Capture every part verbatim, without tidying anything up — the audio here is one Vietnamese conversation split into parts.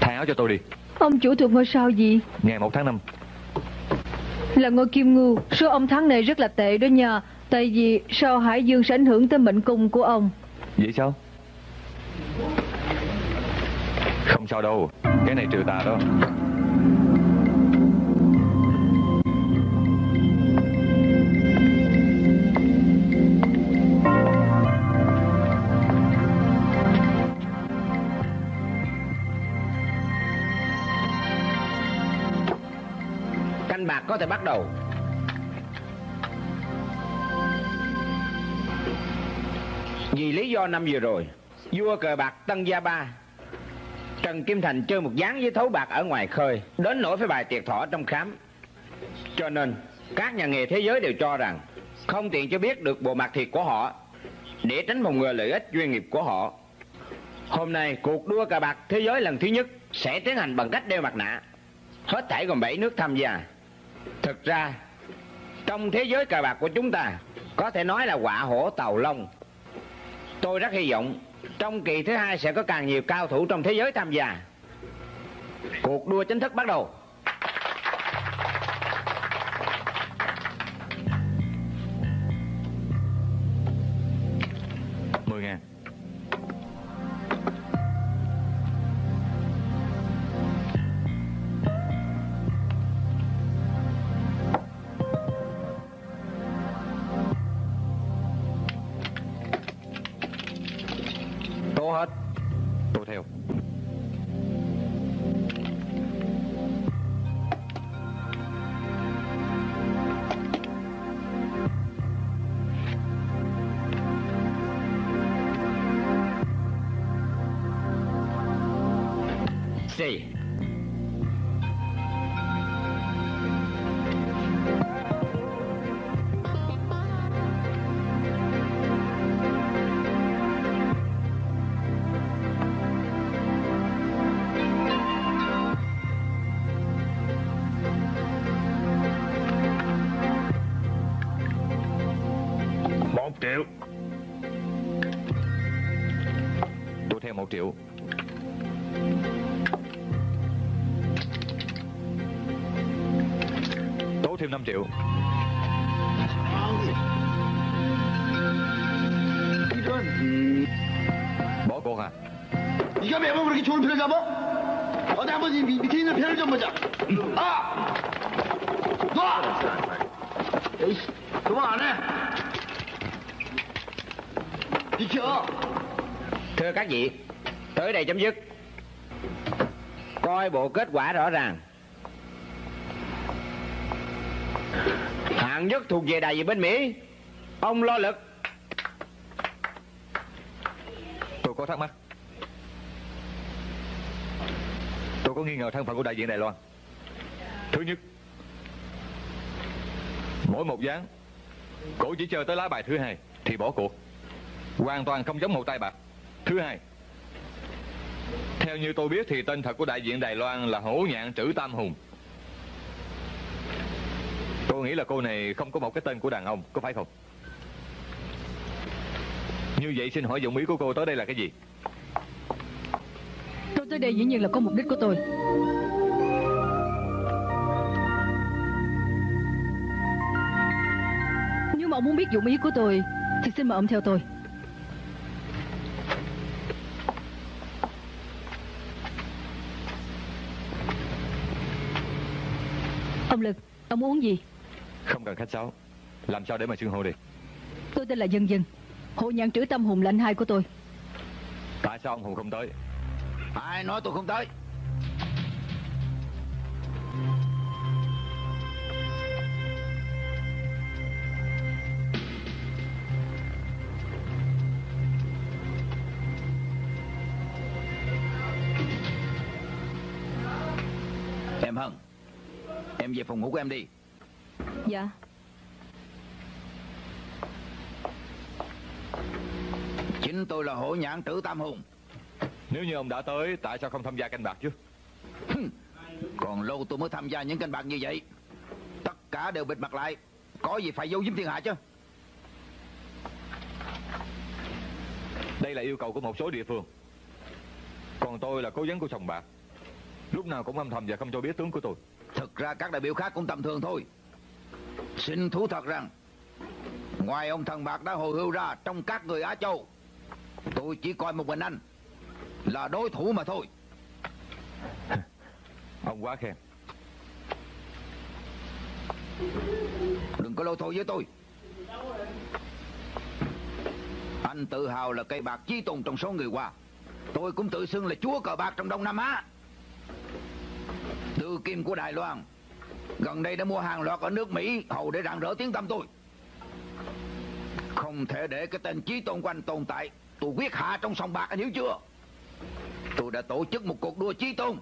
Thay áo cho tôi đi. Ông chủ thuộc ngôi sao gì? Ngày một tháng năm. Là ngôi Kim Ngưu. Số ông tháng này rất là tệ đó nha. Tại vì sao Hải Dương sẽ ảnh hưởng tới mệnh cung của ông. Vậy sao? Không sao đâu. Cái này trừ tà đó. Canh bạc có thể bắt đầu. Vì lý do năm vừa rồi, vua cờ bạc Tân Gia Ba Trần Kim Thành chơi một ván với thấu bạc ở ngoài khơi, đến nỗi phải bài tiệc thọ trong khám. Cho nên các nhà nghề thế giới đều cho rằng không tiện cho biết được bộ mặt thiệt của họ, để tránh phòng ngừa lợi ích chuyên nghiệp của họ. Hôm nay cuộc đua cờ bạc thế giới lần thứ nhất sẽ tiến hành bằng cách đeo mặt nạ. Hết thảy gồm bảy nước tham gia. Thực ra trong thế giới cờ bạc của chúng ta có thể nói là họa hổ tàu lông. Tôi rất hy vọng trong kỳ thứ hai sẽ có càng nhiều cao thủ trong thế giới tham gia. Cuộc đua chính thức bắt đầu. Mười ngàn. Tô hết. Tô theo. Xì. Một triệu. Tô theo một triệu. Tố thêm năm triệu. Bỏ cuộc à? 네가 매번 그렇게 좋은 편을 잡아? 어디 한번 이 밑- 밑에 있는 편을 좀 보자. 아! 놔! 에이씨, 그만 안 해. 비켜. Thưa các vị, tới đây chấm dứt. Coi bộ kết quả rõ ràng. Hạng nhất thuộc về đại diện bên Mỹ. Ông Lo Lực. Tôi có thắc mắc. Tôi có nghi ngờ thân phận của đại diện Đài Loan. Thứ nhất, mỗi một ván cổ chỉ chơi tới lá bài thứ hai thì bỏ cuộc, hoàn toàn không giống một tay bạc. Thứ hai, theo như tôi biết thì tên thật của đại diện Đài Loan là Hổ Nhạn Trữ Tam Hùng. Tôi nghĩ là cô này không có một cái tên của đàn ông, có phải không? Như vậy xin hỏi dụng ý của cô tới đây là cái gì? Tôi tới đây dĩ nhiên là có mục đích của tôi. Nếu mà ông muốn biết dụng ý của tôi thì xin mời ông theo tôi. Ông Lực, ông muốn uống gì? Không cần khách sáo. Làm sao để mà xưng hô đi? Tôi tên là Dân Dân. Hộ Nhạn Trữ Tâm Hùng là anh hai của tôi. Tại sao ông Hùng không tới? Ai nói tôi không tới? Em Hân, em về phòng ngủ của em đi. Dạ. Chính tôi là Hổ Nhạn Trữ Tam Hùng. Nếu như ông đã tới, tại sao không tham gia canh bạc chứ? Còn lâu tôi mới tham gia những canh bạc như vậy. Tất cả đều bịt mặt lại, có gì phải giấu giếm thiên hạ chứ. Đây là yêu cầu của một số địa phương. Còn tôi là cố vấn của sòng bạc. lúc nào cũng âm thầm và không cho biết tướng của tôi. Thực ra các đại biểu khác cũng tầm thường thôi. Xin thú thật rằng ngoài ông thần bạc đã hồi hưu ra trong các người Á Châu, tôi chỉ coi một mình anh là đối thủ mà thôi. Ông quá khen. Đừng có lôi thôi với tôi. Anh tự hào là cây bạc chí tôn trong số người Hoa. Tôi cũng tự xưng là chúa cờ bạc trong Đông Nam Á. Tư Kim của Đài Loan gần đây đã mua hàng loạt ở nước Mỹ hầu để rạng rỡ tiếng tăm tôi. Không thể để cái tên chí tôn của anh tồn tại. Tôi quyết hạ trong sòng bạc, anh hiểu chưa? Tôi đã tổ chức một cuộc đua chí tôn,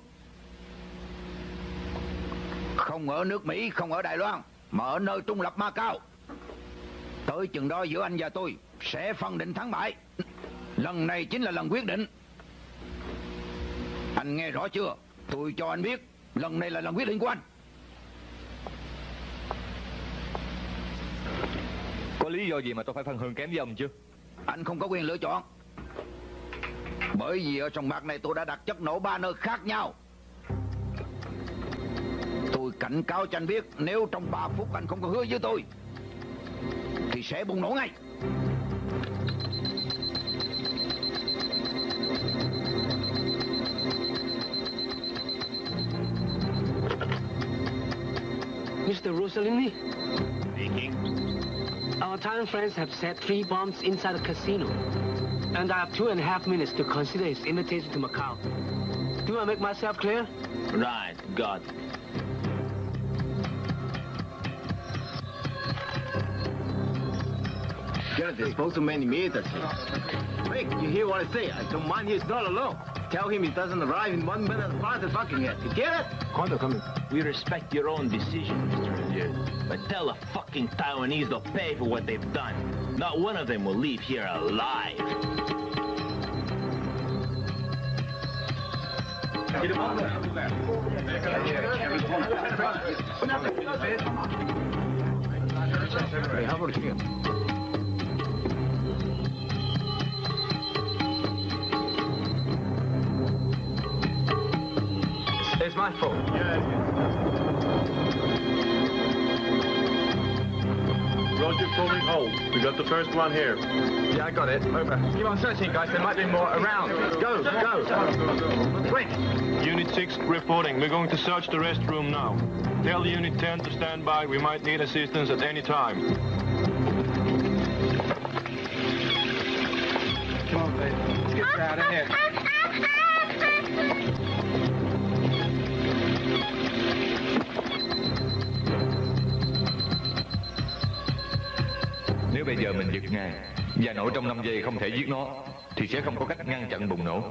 không ở nước Mỹ, không ở Đài Loan, mà ở nơi trung lập Macau. Tới chừng đó giữa anh và tôi sẽ phân định thắng bại. Lần này chính là lần quyết định. Anh nghe rõ chưa? Tôi cho anh biết lần này là lần quyết định của anh. Có lý do gì mà tôi phải phân hương kém với ông chứ? Anh không có quyền lựa chọn. Bởi vì ở sòng bạc này tôi đã đặt chất nổ ba nơi khác nhau. Tôi cảnh cáo cho anh biết, nếu trong ba phút anh không có hứa với tôi thì sẽ bùng nổ ngay. Mister Rossellini? Speaking. Our Italian friends have set three bombs inside the casino, and I have two and a half minutes to consider his invitation to Macau. Do I make myself clear? Right, got it. Gareth is supposed to many meters. Rick, you hear what I say? I don't mind he's not alone. Tell him he doesn't arrive in one minute past the fucking head. You get it? Kondo, come in. We respect your own decision, Mister Revere. But tell the fucking Taiwanese they'll pay for what they've done. Not one of them will leave here alive. Hey, how about you? It's my fault. Roger, calling hold. We got the first one here. Yeah, I got it. Over. Keep on searching, guys. There might be more around. Go, go. Quick. Unit six reporting. We're going to search the restroom now. Tell Unit ten to stand by. We might need assistance at any time. Come on, babe. Let's get out of here. Nếu bây giờ mình giật ngài và nổ trong năm giây không thể giết nó thì sẽ không có cách ngăn chặn bùng nổ.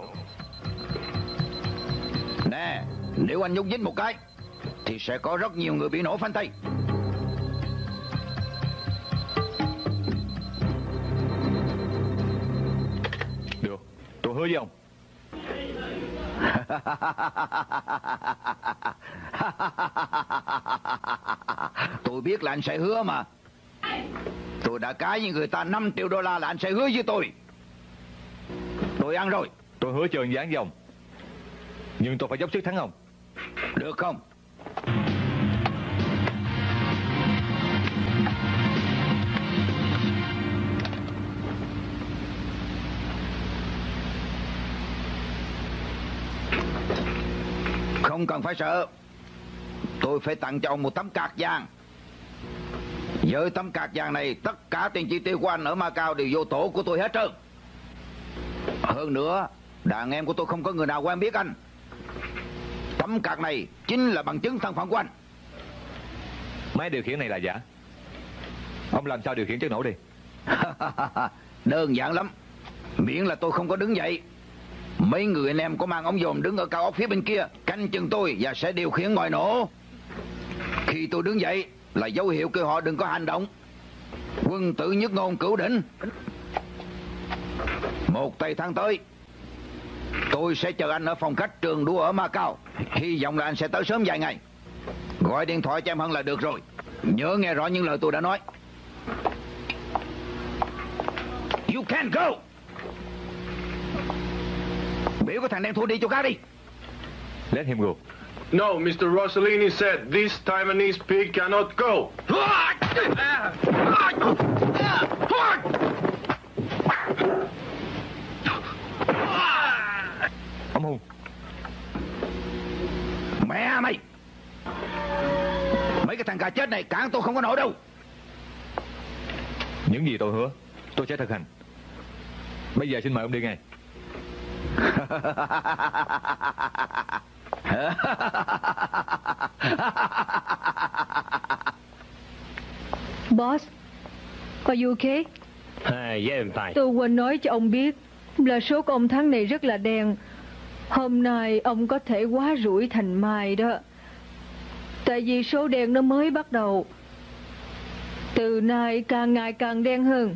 Nè, nếu anh nhúc nhích một cái thì sẽ có rất nhiều người bị nổ phanh tay. Được, tôi hứa với ông. Tôi biết là anh sẽ hứa mà. Tôi đã cái với người ta năm triệu đô la là anh sẽ hứa với tôi. Tôi ăn rồi. Tôi hứa trơn dáng với ông. Nhưng tôi phải dốc sức thắng ông. Được không? Không cần phải sợ. Tôi phải tặng cho ông một tấm card vàng. Với tấm card vàng này, tất cả tiền chi tiêu của anh ở Macau đều vô tổ của tôi hết trơn. Hơn nữa, đàn em của tôi không có người nào quen biết anh. Tấm card này chính là bằng chứng thân phận của anh. Máy điều khiển này là giả. Ông làm sao điều khiển chất nổ đi? Đơn giản lắm. Miễn là tôi không có đứng dậy, mấy người anh em có mang ống dòm đứng ở cao ốc phía bên kia canh chừng tôi và sẽ điều khiển ngòi nổ. Khi tôi đứng dậy là dấu hiệu kêu họ đừng có hành động. Quân tử nhất ngôn cửu đỉnh. Một tây tháng tới tôi sẽ chờ anh ở phòng khách trường đua ở Macau. Hy vọng là anh sẽ tới sớm vài ngày. Gọi điện thoại cho em Hân là được rồi. Nhớ nghe rõ những lời tôi đã nói. You can go. Biểu cái thằng đem thua đi chỗ khác đi. Let him go. No, Mister Rossellini said this Taiwanese pig cannot go. Ông Hùng. Mẹ mày! Mấy cái thằng gà chết này cản tôi không có nổi đâu. Những gì tôi hứa tôi sẽ thực hành. Bây giờ xin mời ông đi ngay. Boss, are you okay? Uh, yeah, I'm fine. Tôi quên nói cho ông biết là số của ông tháng này rất là đen. Hôm nay ông có thể quá rủi thành mai đó. Tại vì số đen nó mới bắt đầu. Từ nay càng ngày càng đen hơn.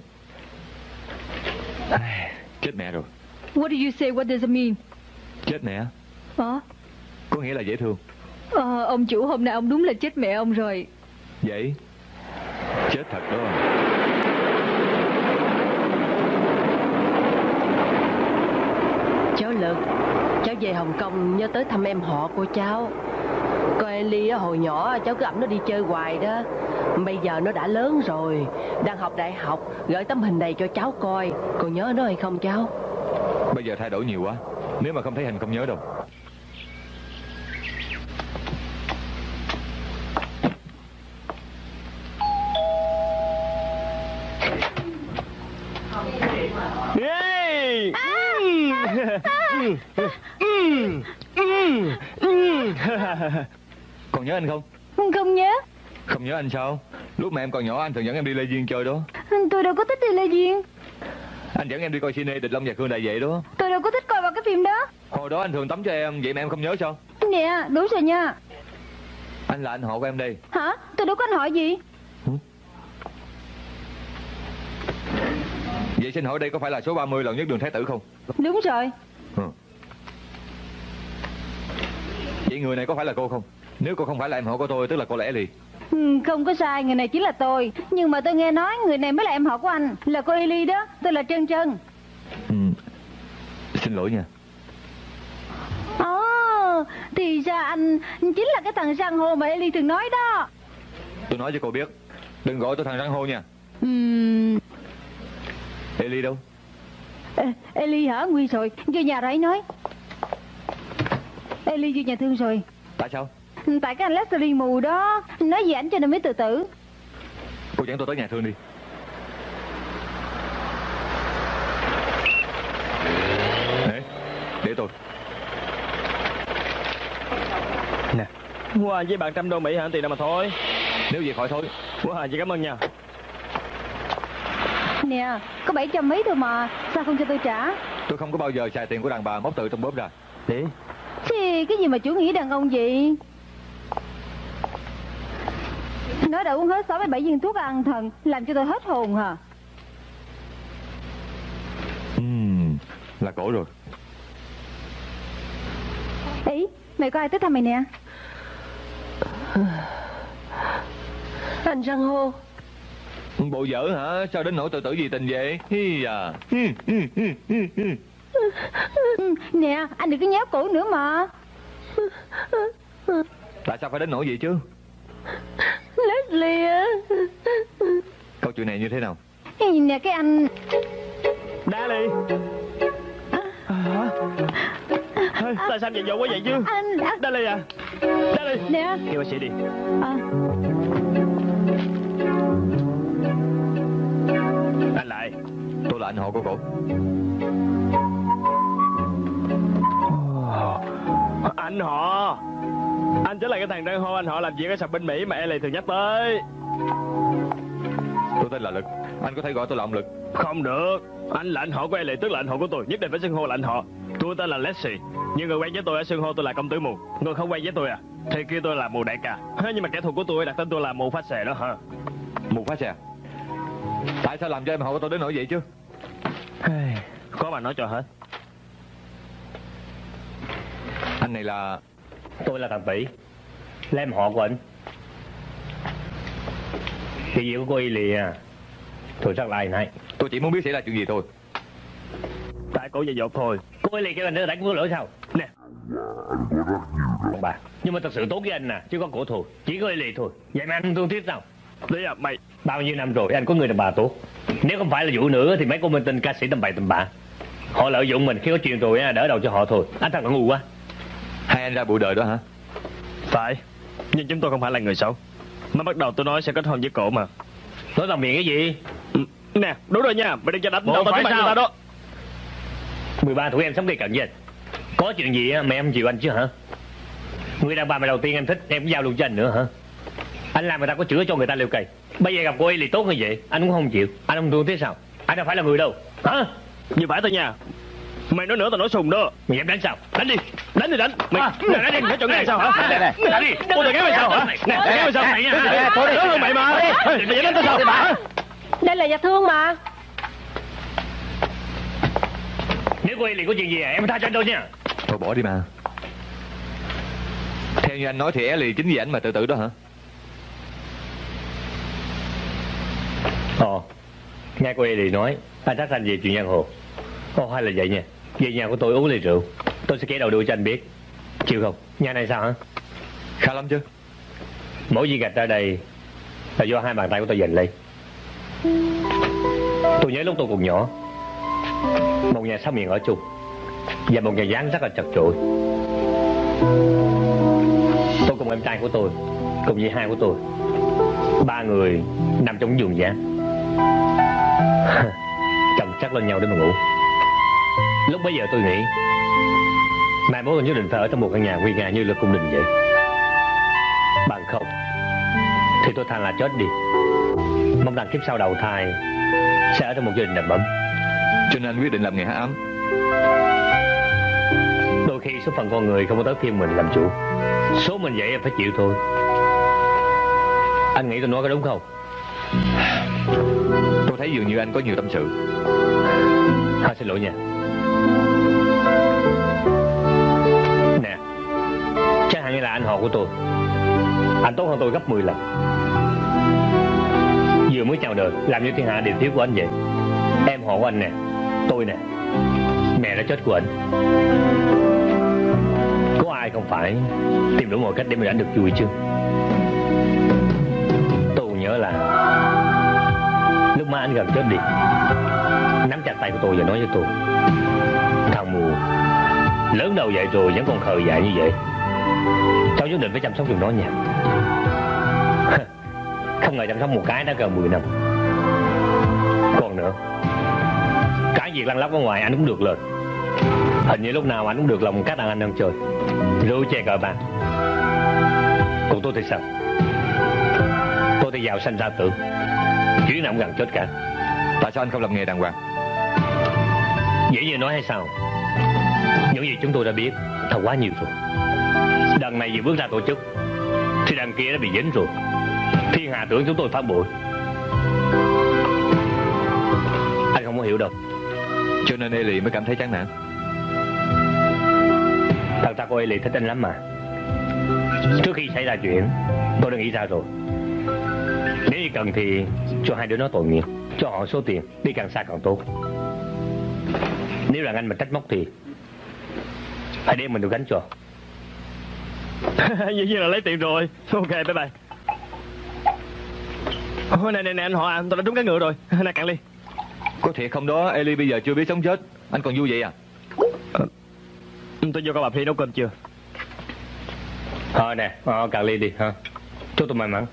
Chết mẹ rồi. What do you say? What does it mean? Chết mẹ. Hả? Có nghĩa là dễ thương. Ờ, ông chủ hôm nay ông đúng là chết mẹ ông rồi. Vậy chết thật đó. Cháu Lực, cháu về Hồng Kông nhớ tới thăm em họ của cháu. Con Ellie hồi nhỏ cháu cứ ẵm nó đi chơi hoài đó. Bây giờ nó đã lớn rồi, đang học đại học. Gửi tấm hình này cho cháu coi. Còn nhớ nó hay không cháu? Bây giờ thay đổi nhiều quá. Nếu mà không thấy hình không nhớ đâu. Yay! Còn nhớ anh không? Không nhớ. Không nhớ anh sao? Lúc mà em còn nhỏ anh thường dẫn em đi Lê Duyên chơi đó. Tôi đâu có thích đi Lê Duyên. Anh dẫn em đi coi cine Địch Long và Khương Đại Vệ đó. Tôi đâu có thích coi vào cái phim đó. Hồi đó anh thường tắm cho em, vậy mà em không nhớ sao? Nè, đúng rồi nha. Anh là anh họ của em đây. Hả? Tôi đâu có anh hỏi gì. Vậy xin hỏi đây có phải là số ba mươi Lầu Nhất Đường Thái Tử không? Đúng rồi. Ừ. Vậy người này có phải là cô không? Nếu cô không phải là em họ của tôi tức là cô là Ellie. Ừ, không có sai, người này chính là tôi. Nhưng mà tôi nghe nói người này mới là em họ của anh. Là cô Ellie đó, tôi là Trân Trân. Ừ. Xin lỗi nha. Ồ, oh, thì ra anh chính là cái thằng san hô mà Ellie thường nói đó. Tôi nói cho cô biết, đừng gọi tôi thằng san hô nha. Uhm... Ellie đâu? Ê, Ellie hả? Nguy rồi, vô nhà rồi ấy nói. Ellie vô nhà thương rồi. Tại sao? Tại cái anh Leslie mù đó nói gì ảnh cho nên mới tự tử. Cô dẫn tôi tới nhà thương đi. Để, để tôi. Nè, wow, với bạn trăm đô Mỹ hả? Tiền đâu mà thôi. Nếu vậy khỏi thôi. Wow, chị cảm ơn nha. Nè, có bảy trăm mấy thôi mà, sao không cho tôi trả? Tôi không có bao giờ xài tiền của đàn bà móc tự trong bóp ra. Để. Thì cái gì mà chủ nghĩa đàn ông vậy? Nói đã uống hết sáu mươi bảy viên thuốc an thần, làm cho tôi hết hồn hả? Uhm, là cổ rồi. Ý, mày có ai tới thăm mày nè? Anh san hô. Bộ dở hả? Sao đến nỗi tự tử vì tình vậy? Hi à. Nè, anh đừng có nhéo cổ nữa mà. Tại sao phải đến nỗi vậy chứ? Leslie á. Câu chuyện này như thế nào? Nè cái anh Daddy. Hả? Ê, tại sao vậy dội quá vậy chứ? Anh Daddy à? Daddy. Nè. Kêu bác sĩ đi. À. Anh lại. Tôi là anh họ của cổ. Anh họ. Anh chính là cái thằng đang hô anh họ làm việc ở sập bên Mỹ mà Ellie thường nhắc tới. Tôi tên là Lực. Anh có thể gọi tôi là ông Lực. Không được. Anh là anh họ của Ellie, tức là anh họ của tôi. Nhất định phải xưng hô là anh họ. Tôi tên là Leslie. Nhưng người quen với tôi ở xưng hô tôi là công tử mù. Người không quen với tôi à thì kêu tôi là mù đại ca. Nhưng mà kẻ thù của tôi đặt tên tôi là mù phát xè đó hả? Mù phát xè? Tại sao làm cho em họ của tôi đến nỗi vậy chứ? Có mà nói cho hết. Anh này là... Tôi là thằng Tỷ, là em họ của anh. Cái gì của cô Ellie à? Tôi rất là này. Tôi chỉ muốn biết xảy ra chuyện gì thôi. Tại cô dạy dột thôi. Cô Ellie kêu anh để đánh cô lửa sao? Nè, Bà, nhưng mà thật sự tốt với anh nè, chứ có cổ thù, chỉ có lì thôi. Vậy mà anh không thương tiếc sao? Đấy à, mày bao nhiêu năm rồi anh có người đàn bà tốt. Nếu không phải là vụ nữa thì mấy cô minh tinh ca sĩ tầm bậy tầm bạ. Họ lợi dụng mình khi có chuyện rồi đỡ đầu cho họ thôi. Anh thật là ngu quá. Hai anh ra bộ đời đó hả? Phải, nhưng chúng tôi không phải là người xấu. Mới bắt đầu tôi nói sẽ kết hôn với cổ mà. Nói bằng miệng cái gì? Nè, đúng rồi nha, mày đừng cho đánh đầu tao phải sao đó. mười ba tuổi em sống cây cận với anh. Có chuyện gì mà em chịu anh chứ hả? Người đàn bà mà đầu tiên em thích em cũng giao luôn cho anh nữa hả? Anh làm người ta có chữa cho người ta leo cây. Bây giờ gặp cô ấy thì tốt như vậy anh cũng không chịu. Anh không thương thế sao? Anh đâu phải là người đâu hả? Như phải thôi nha. Mày nói nữa tao nói sùng đó. Mày dám đánh sao? Đánh đi, đánh thì đánh. Mày à, đánh đi, phải chọn ngay sao hả? Đây này, đánh đi. Cô thằng kéo mày sao hả? Nè, kéo mày sao mày nha? Thôi đi, hơn mày mà. Mày dám đánh tao sao? Hả? Đây là Nhạc Thương mà. Nếu cô ấy liền có chuyện gì à, em tha cho anh thôi nha. Thôi bỏ đi mà. Theo như anh nói thì Ellie chính vì ảnh mà tự tử đó hả? Ồ, nghe cô Ellie nói anh thắc anh về chuyện giang hồ. Ồ, hay là vậy nha. Về nhà của tôi uống ly rượu, tôi sẽ kể đầu đuôi cho anh biết. Chịu không? Nhà này sao hả? Khá lắm chứ. Mỗi viên gạch ở đây là do hai bàn tay của tôi giành lấy. Tôi nhớ lúc tôi còn nhỏ, một nhà sáu miệng ở chung và một nhà gián rất là chật chội. Tôi cùng em trai của tôi, cùng với hai của tôi, ba người nằm trong giường gián, chồng chắc lên nhau để mà ngủ. Lúc bấy giờ tôi nghĩ mai mốt tôi nhất định phải ở trong một căn nhà nguy nga như là cung đình vậy. Bằng không thì tôi thà là chết đi. Mong rằng kiếp sau đầu thai sẽ ở trong một gia đình đầm ấm. Cho nên anh quyết định làm nghề hát ấm. Đôi khi số phận con người không có tới phiên mình làm chủ. Số mình vậy em phải chịu thôi. Anh nghĩ tôi nói có đúng không? Tôi thấy dường như anh có nhiều tâm sự. À, xin lỗi nha. Nè, chẳng hạn như là anh họ của tôi, anh tốt hơn tôi gấp mười lần. Vừa mới chào đời làm như thiên hạ đều thiếu của anh vậy. Em họ của anh nè, tôi nè, mẹ đã chết của anh. Có ai không phải tìm đủ mọi cách để mình ảnh được vui chứ? Tôi nhớ là lúc mà anh gần chết đi, nắm chặt tay của tôi và nói với tôi: thằng mù, lớn đầu vậy rồi vẫn còn khờ dại như vậy, cháu nhất định phải chăm sóc giùm nó nha. Không ngờ chăm sóc một cái đã gần mười năm. Còn nữa, cái việc lăn lóc ở ngoài anh cũng được lên. Hình như lúc nào anh cũng được lòng các đàn anh đang chơi rượu chè cờ bạc. Còn tôi thì sao? Tôi thì giàu sanh ra tưởng, chuyện nào cũng gần chết cả. Tại sao anh không làm nghề đàng hoàng? Dễ như nói hay sao? Những gì chúng tôi đã biết thật quá nhiều rồi. Đằng này vừa bước ra tổ chức thì đằng kia đã bị dính rồi. Thiên hạ tưởng chúng tôi phá bội. Anh không có hiểu đâu. Cho nên Ellie mới cảm thấy chán nản. Thật ra cô Ellie thích anh lắm mà. Trước khi xảy ra chuyện tôi đã nghĩ ra rồi. Nếu như cần thì cho hai đứa nó tội nghiệp, cho họ số tiền, đi càng xa càng tốt. Nếu là anh mà trách móc thì hãy đem mình được gánh cho. Dĩ nhiên là lấy tiền rồi. Ok, bye bye. Ôi, này, này, này anh họ à, tôi đã trúng cái ngựa rồi. Này cạn ly. Có thiệt không đó? Ellie bây giờ chưa biết sống chết. Anh còn vui vậy à? Ờ, tôi vô coi bà Phi nấu cơm chưa? Thôi nè, ờ, cạn ly đi ha. Chúc tôi may mắn.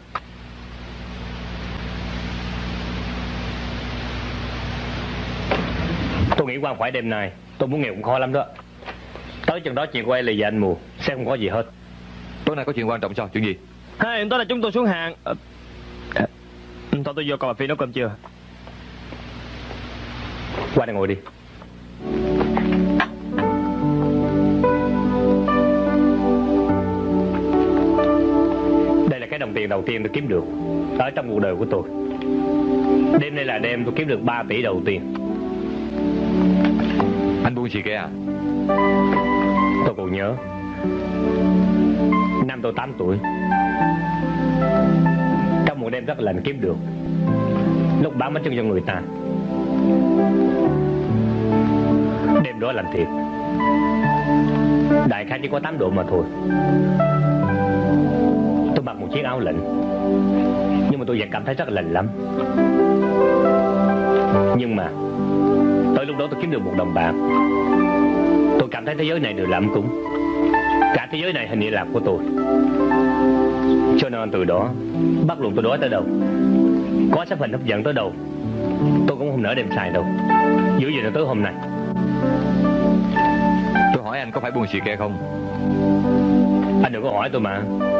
Tôi nghĩ qua khỏi đêm nay tôi muốn nghèo cũng khó lắm đó. Tới chừng đó chuyện của Ellie và anh Mùa sẽ không có gì hết. Tối nay có chuyện quan trọng sao? Chuyện gì? Hai, tối nay chúng tôi xuống hàng. à, à, Thôi tôi vô coi bà Phi nấu cơm chưa. Qua đây ngồi đi. Đây là cái đồng tiền đầu tiên tôi kiếm được ở trong cuộc đời của tôi. Đêm nay là đêm tôi kiếm được ba tỷ đầu tiên. Anh buôn xì ke à? Tôi còn nhớ năm tôi tám tuổi, trong một đêm rất là lạnh kiếm được, lúc bán bánh chưng cho người ta. Đêm đó lạnh thiệt, đại khái chỉ có tám độ mà thôi. Tôi mặc một chiếc áo lạnh, nhưng mà tôi vẫn cảm thấy rất là lạnh lắm. Nhưng mà tới lúc đó tôi kiếm được một đồng bạc. Tôi cảm thấy thế giới này đều là ấm cúng. Cả thế giới này hình như là của tôi. Cho nên từ đó, bất luận tôi đói tới đâu, có sắp hình hấp dẫn tới đâu, tôi cũng không nỡ đem xài đâu. Giữ gì tới hôm nay. Tôi hỏi anh có phải buôn xì ke không? Anh đừng có hỏi tôi mà.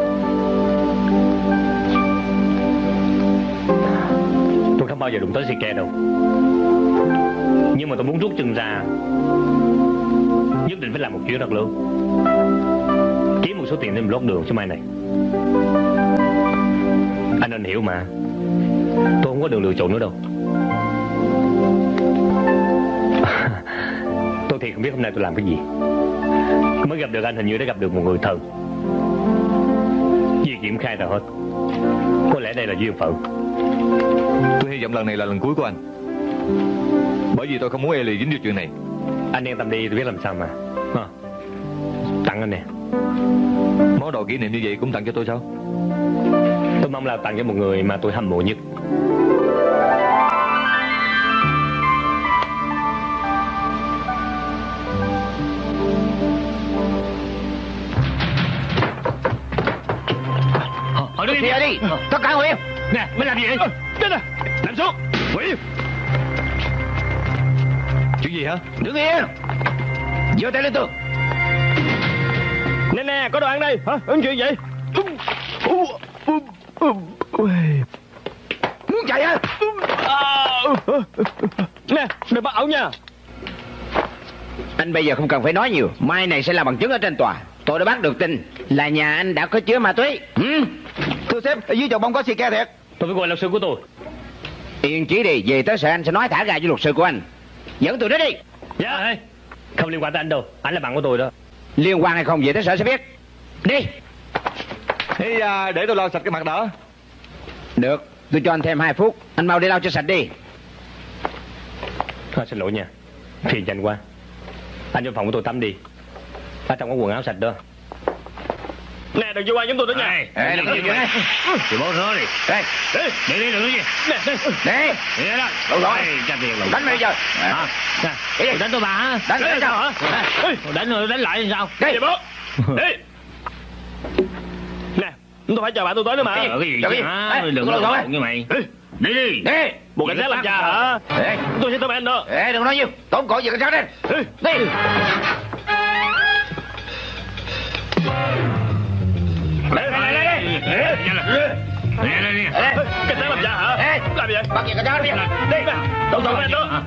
Tôi không bao giờ đụng tới xì ke đâu. Nhưng mà tôi muốn rút chân ra, nhất định phải làm một chuyện rất lớn, kiếm một số tiền để lót đường cho mai này. Anh nên hiểu mà, tôi không có đường lựa chọn nữa đâu. Tôi thì không biết hôm nay tôi làm cái gì. Mới gặp được anh hình như đã gặp được một người thân. Vì kiểm khai ra hết. Có lẽ đây là duyên phận. Tôi hy vọng lần này là lần cuối của anh, bởi vì tôi không muốn Ellie dính vào chuyện này. Anh yên tâm đi, tôi biết làm sao mà. À, tặng anh nè. Món đồ kỷ niệm như vậy cũng tặng cho tôi sao? Tôi mong là tặng cho một người mà tôi hâm mộ nhất. Ở đây đi, đi. Tất cả ngồi im. Nè, mới làm gì vậy? Đến nè, nằm xuống. Ngồi im. Chuyện gì hả? Đứng yên. Giơ tay lên tường. Nè nè, có đồ ăn đây. Hả? Ăn chuyện gì? Muốn chạy hả? Nè, đừng bắt ẩu nha. Anh bây giờ không cần phải nói nhiều. Mai này sẽ là bằng chứng ở trên tòa. Tôi đã bắt được tin là nhà anh đã có chứa ma túy. Ừ. Thưa sếp, ở dưới chậu bông có xì ke thiệt. Tôi phải gọi luật sư của tôi. Yên chí đi, về tới sở anh sẽ nói thả ra với luật sư của anh. Dẫn tôi đến đi. Dạ. Không liên quan tới anh đâu, anh là bạn của tôi đó. Liên quan hay không về tới sở sẽ biết. Đi. Thế à, để tôi lau sạch cái mặt đó. Được, tôi cho anh thêm hai phút. Anh mau đi lau cho sạch đi. À, xin lỗi nha, phiền nhanh quá. Anh vô phòng của tôi tắm đi. Ở trong có quần áo sạch đó. Nè, đừng vô qua chúng tôi đó nha. Ê, đừng có gì nữa. Thì bố rửa đi. Đây. Đi đi, đừng có gì. Nè, nè. Đi. Đi đó. Đủ rồi. Trả tiền rồi. Đánh bây giờ. À. Đi đi. Đánh tôi bà hả? Đánh lại sao hả? Đánh rồi đánh lại sao? Đi bố. Đi. Nè, tôi phải chờ bạn tôi tới nữa mà. Cái gì chứ hả? Đừng có nói như mày. Đi đi. Đi. Một cảnh sát làm cha hả? Tôi sẽ tới bên anh đó. Ê, đừng nói nhiều. Tốn cổ về cảnh sát đi. Đi. Đây đây đây. Đây đây đi. Cảnh sát làm cha hả? Làm gì vậy? Bắt về cảnh sát đi. Đi mà. Tôi tới bên anh đó.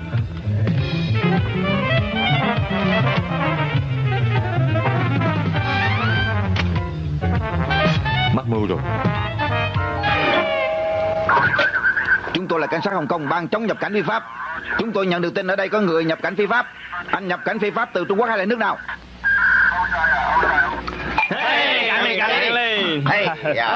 Mắc mưu rồi. Chúng tôi là cảnh sát Hồng Kông, ban chống nhập cảnh phi pháp. Chúng tôi nhận được tin ở đây có người nhập cảnh phi pháp. Anh nhập cảnh phi pháp từ Trung Quốc hay là nước nào? Hey, gắn lên, gắn lên. Hey,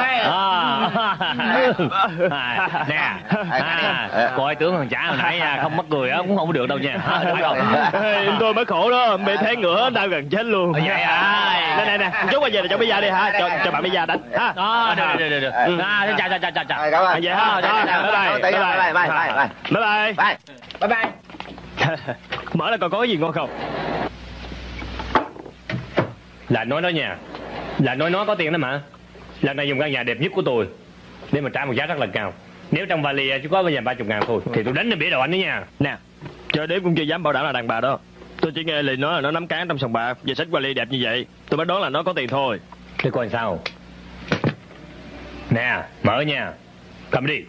Nè, coi tướng thằng trả hồi nãy không mắc cười cũng không được đâu nha. Đúng rồi. Tôi mới khổ đó, bị té ngựa đau gần chết luôn. Vậy à? Nè nè nè, chút qua về là cho bây giờ đi ha, cho cho bạn bây giờ đánh ha. Đó, được được được được. À, chào chào chào chào. Cảm ơn. Vậy ha, đó, bye bye. Bye bye. Bye bye. Bye Bye. Bye bye. Mở là còn có cái gì ngon không? Là nói nó nha. Là nói nó có tiền đó mà. Lần này dùng căn nhà đẹp nhất của tôi để mà trả một giá rất là cao. Nếu trong vali chỉ có bây giờ ba chục ngàn thôi thì tôi đánh lên bể đầu anh đó nha. Nè, cho đếm cũng chưa dám bảo đảm là đàn bà đó. Tôi chỉ nghe lời nói là nó nắm cán trong sòng bạc và xách vali đẹp như vậy. Tôi mới đoán là nó có tiền thôi. Thế coi sao? Nè, mở nha. Cầm đi.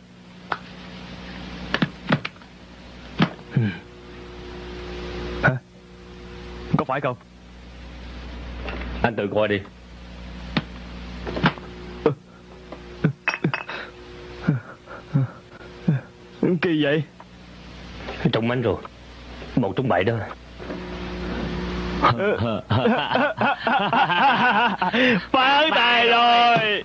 Hả? Có phải không? Anh tự coi đi. Kỳ vậy? Trúng bánh rồi. Một trúng bảy đó. Phán tài rồi.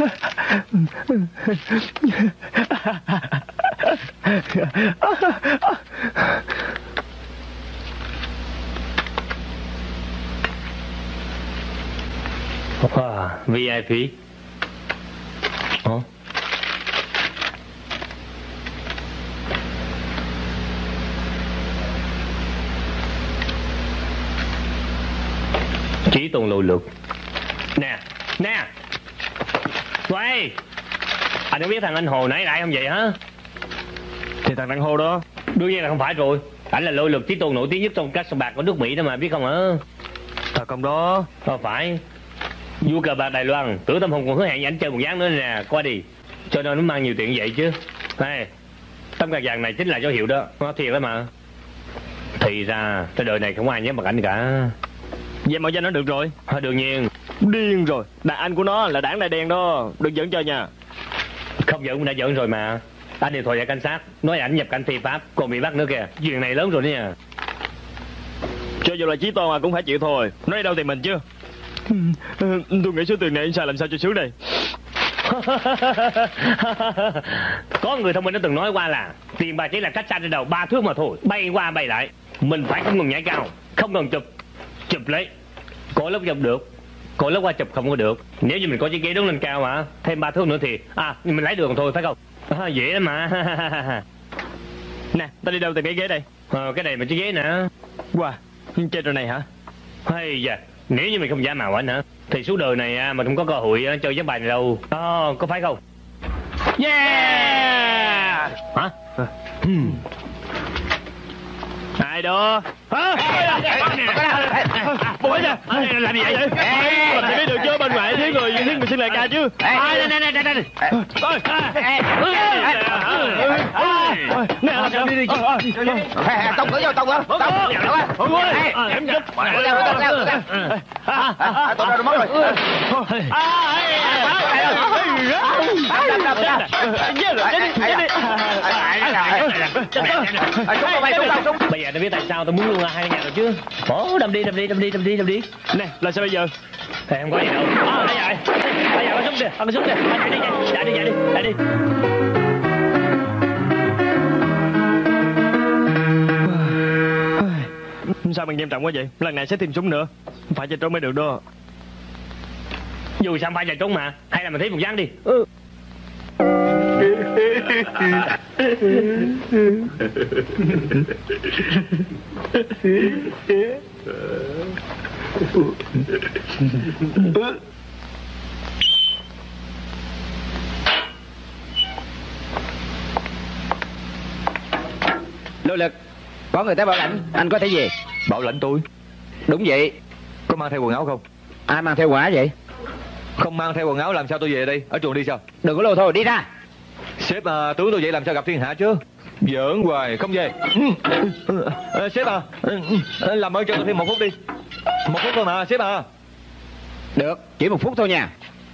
Wow, vê i pê. Ủa? Chí tôn lù lục. Nè, nè. Quay. Anh có biết thằng anh Hồ nãy lại không vậy hả? Thì thằng anh Hồ đó. Đương nhiên là không phải rồi. Anh là lôi lực chí tôn nổi tiếng nhất trong các sòng bạc của nước Mỹ đó mà, biết không hả? Thật không đó? Không phải. Vua cờ bạc Đài Loan, Tử Tâm Hùng còn hứa hẹn với anh chơi một ván nữa nè, qua đi. Cho nên nó mang nhiều tiền vậy chứ. Này, tấm card vàng này chính là dấu hiệu đó, nó thiệt đó mà. Thì ra, cái đời này không ai nhắm mặt ảnh cả. Vậy mà danh nó được rồi. À, đương nhiên. Điên rồi, đàn anh của nó là đảng Đại Đen đó, đừng giỡn chơi nha. Không giỡn cũng đã giỡn rồi mà. Anh điện thoại cho cảnh sát, nói ảnh nhập cảnh phi pháp, còn bị bắt nữa kìa. Chuyện này lớn rồi đó nha. Cho dù là Chí Tôn à cũng phải chịu thôi. Nói đâu thì mình chứ. Tôi nghĩ số tiền này anh xài làm sao cho sướng đây. Có người thông minh đã từng nói qua là tiền bạc chỉ là cách xa trên đầu ba thước mà thôi, bay qua bay lại. Mình phải không ngừng nhảy cao, không ngừng chụp chụp lấy. Có lúc chụp được, có lúc qua chụp không có được. Nếu như mình có chiếc ghế đứng lên cao mà thêm ba thước nữa thì à mình lấy được thôi, phải không? À, dễ lắm mà. Nè, ta đi đâu tìm cái ghế đây? Ờ, cái này mà chiếc ghế nè. Wow, chơi trò này hả? Hay da, nếu như mình không giả mạo anh hả thì suốt đời này mình không có cơ hội chơi ván bài này đâu. Ờ, oh, có phải không? Yeah. Hả? Hmm. Ai đó? Hả? Bụi nè, làm gì vậy? Mình phải biết được chứ, bên ngoài thiếu người, thiếu người xin lời ca chứ. Nè, nè, nè, nè, nè. Nè, làm sao đi đi. Tông cửa vô, tông lên. Tông. Tông lên. Em giúp. Leo, leo, leo, leo. À, tông ra rồi mất rồi. Bây giờ tôi biết tại sao tôi muốn luôn hai nhà rồi chứ. Ồ, đâm đi, đâm đi, đâm đi, đâm đi, đâm đi. Nè, làm sao bây giờ? Thì không có gì đâu. À, đây rồi. Bây giờ bắn súng kìa, bắn súng kìa. Anh đi, chạy đi, chạy đi, chạy đi. Sao mình nghiêm trọng quá vậy? Lần này sẽ tìm súng nữa. Phải chạy trốn mới được đó. Dù sao phải chạy trốn mà. Hay là mình thấy một ván đi. Ừ. Lôi lực, có người tới bảo lãnh, anh có thể về. Bảo lãnh tôi? Đúng vậy. Có mang theo quần áo không? Ai mang theo quần áo vậy? Không mang theo quần áo làm sao tôi về đây? Ở chuồng đi sao? Đừng có lô thôi, đi ra. Sếp à, tướng tôi vậy làm sao gặp thiên hạ chứ? Giỡn hoài, không về. À, sếp à, làm ơn cho tôi thêm một phút đi. Một phút thôi mà, sếp à. Được, chỉ một phút thôi nha.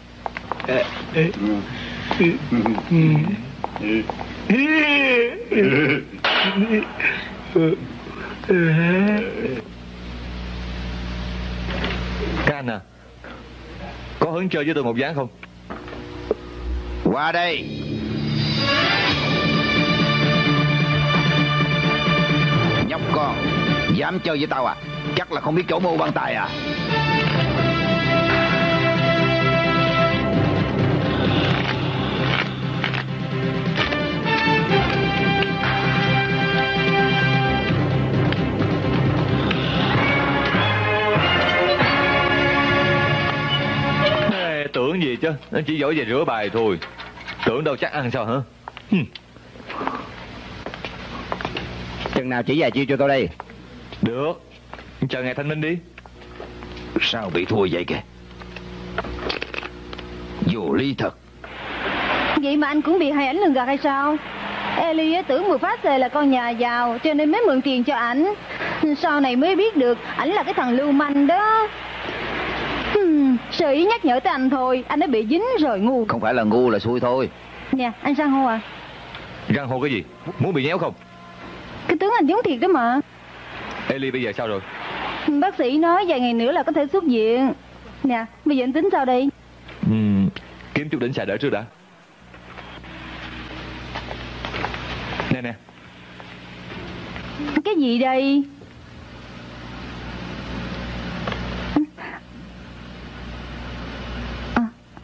Các anh à, có hứng chơi với tôi một ván không? Qua đây. Nhóc con, dám chơi với tao à? Chắc là không biết chỗ mưu bằng tài à? Ê, tưởng gì chứ, nó chỉ giỏi về rửa bài thôi. Tưởng đâu chắc ăn sao hả? Hm. Chừng nào chỉ vài chiêu cho tôi đây. Được, chờ ngày thanh minh đi. Sao bị thua vậy kìa? Vô lý thật. Vậy mà anh cũng bị hai ảnh lường gạt hay sao? Eli á, tưởng mười phát xề là con nhà giàu cho nên mới mượn tiền cho ảnh. Sau này mới biết được ảnh là cái thằng lưu manh đó. Hmm, sơ ý nhắc nhở tới anh thôi, anh đã bị dính rồi ngu. Không phải là ngu là xui thôi. Nè, anh san hô à? Răng hô cái gì? Muốn bị nhéo không? Cái tướng anh giống thiệt đó mà. Eli bây giờ sao rồi? Bác sĩ nói vài ngày nữa là có thể xuất viện. Nè, bây giờ anh tính sao đây? Uhm, kiếm chút đỉnh xài đỡ trước đã. Nè nè. Cái gì đây? À.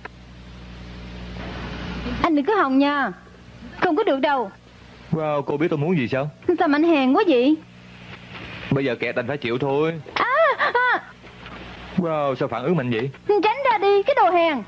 Anh đừng có hòng nha. Không có được đâu. Wow, cô biết tôi muốn gì sao? Sao mà anh hèn quá vậy? Bây giờ kẹt anh phải chịu thôi. À, à. Wow, sao phản ứng mạnh vậy? Tránh ra đi, cái đồ hèn.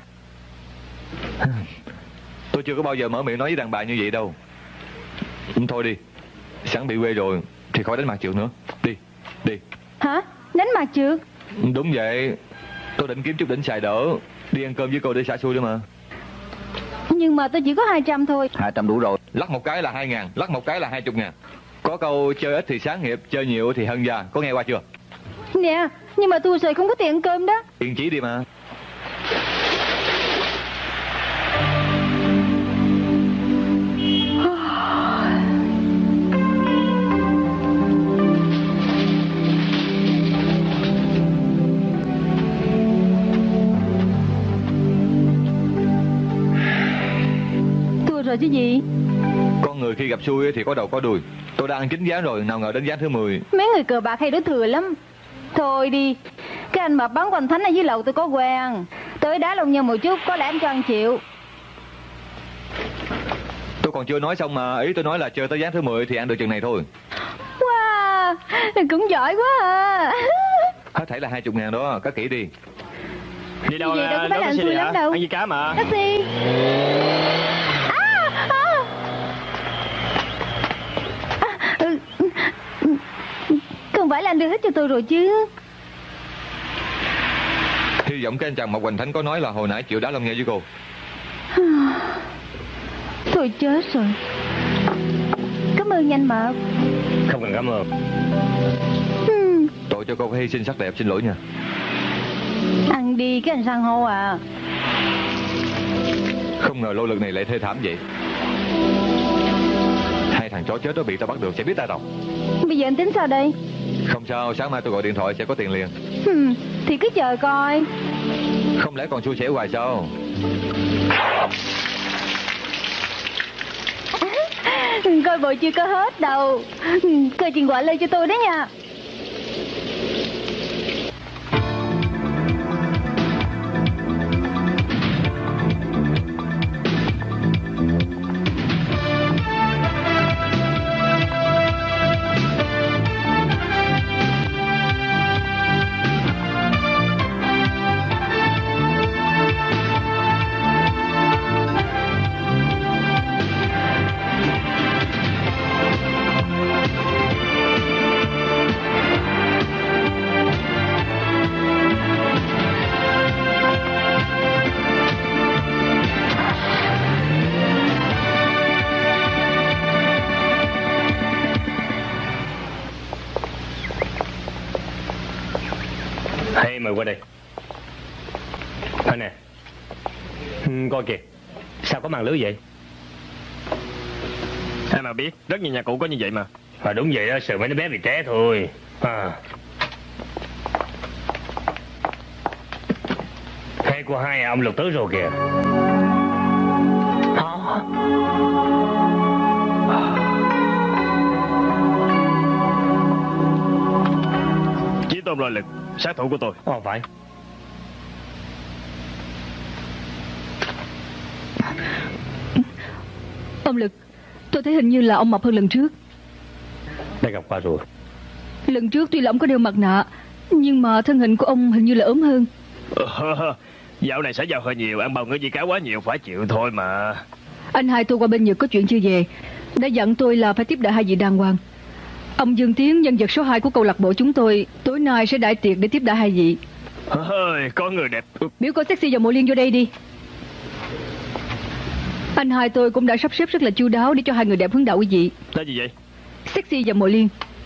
Tôi chưa có bao giờ mở miệng nói với đàn bà như vậy đâu. Thôi đi, sẵn bị quê rồi thì khỏi đánh mặt trượt nữa. Đi, đi. Hả? Đánh mặt trượt? Đúng vậy. Tôi định kiếm chút đỉnh xài đỡ, đi ăn cơm với cô để xả xui đó mà. Nhưng mà tôi chỉ có hai trăm thôi. Hai trăm đủ rồi. Lắc một cái là hai ngàn, lắc một cái là hai chục ngàn. Có câu chơi ít thì sáng nghiệp, chơi nhiều thì hân già. Có nghe qua chưa? Nè, nhưng mà tôi sợ không có tiền ăn cơm đó. Yên chí đi mà. Thua rồi chứ gì? Con người khi gặp xui thì có đầu có đuôi. Tôi đang ăn chín ván rồi, nào ngờ đến ván thứ mười. Mấy người cờ bạc hay đổ thừa lắm. Thôi đi. Cái anh mập bán quanh thánh ở dưới lầu tôi có quen. Tới đá lông nhau một chút, có lẽ anh cho ăn chịu. Tôi còn chưa nói xong mà. Ý tôi nói là chơi tới ván thứ mười thì ăn được chừng này thôi. Wow, cũng giỏi quá à. Hết thảy là hai chục ngàn đó, cất kỹ đi. Đi đâu Gì nè? đâu có phải là anh xui lắm đâu. Ăn gì cá mà. Taxi. À, à. À, ừ. Không phải là anh đưa hết cho tôi rồi chứ? Hy vọng cái anh chàng Mộc Hoành Thánh có nói là hồi nãy chịu đá lông nghe với cô. Tôi chết rồi. Cảm ơn anh Mập. Không cần cảm ơn. Hmm. Tội cho cô phải hy sinh sắc đẹp, xin lỗi nha. Ăn đi cái anh san hô à. Không ngờ lô lực này lại thê thảm vậy. Hai thằng chó chết đó bị tao bắt được sẽ biết ta đâu. Bây giờ anh tính sao đây? Không sao, sáng mai tôi gọi điện thoại sẽ có tiền liền. Hmm. Thì cứ chờ coi. Không lẽ còn xui xẻo hoài sao? Coi bộ chưa có hết đâu. Coi chuyện quả lên cho tôi đấy nha. Hey, mời qua đây. Thôi nè. Ừ, coi kìa. Sao có màn lưới vậy? Ai mà biết, rất nhiều nhà cũ có như vậy mà. À, đúng vậy đó, sợ mấy đứa bé bị té thôi. À. Xe của hai ông Lục tới rồi kìa. Chí Tôn Lôi Lực, sát thủ của tôi. Ồ, phải. Ông Lực, tôi thấy hình như là ông mập hơn lần trước. Đã gặp qua rồi. Lần trước tuy là ông có đeo mặt nạ, nhưng mà thân hình của ông hình như là ốm hơn. Dạo này xã giao hơi nhiều, ăn bầu ngỡ gì cá quá nhiều, phải chịu thôi mà. Anh hai tôi qua bên Nhật có chuyện chưa về, đã dặn tôi là phải tiếp đãi hai vị đàng hoàng. Ông Dương Tiến, nhân vật số hai của câu lạc bộ chúng tôi, tối nay sẽ đãi tiệc để tiếp đãi hai vị. Ơi, có người đẹp. Biểu cô sexy và Mộ Liên vô đây đi. Anh hai tôi cũng đã sắp xếp rất là chu đáo để cho hai người đẹp hướng đạo quý vị. Tên gì vậy? Sexy và Mộ Liên.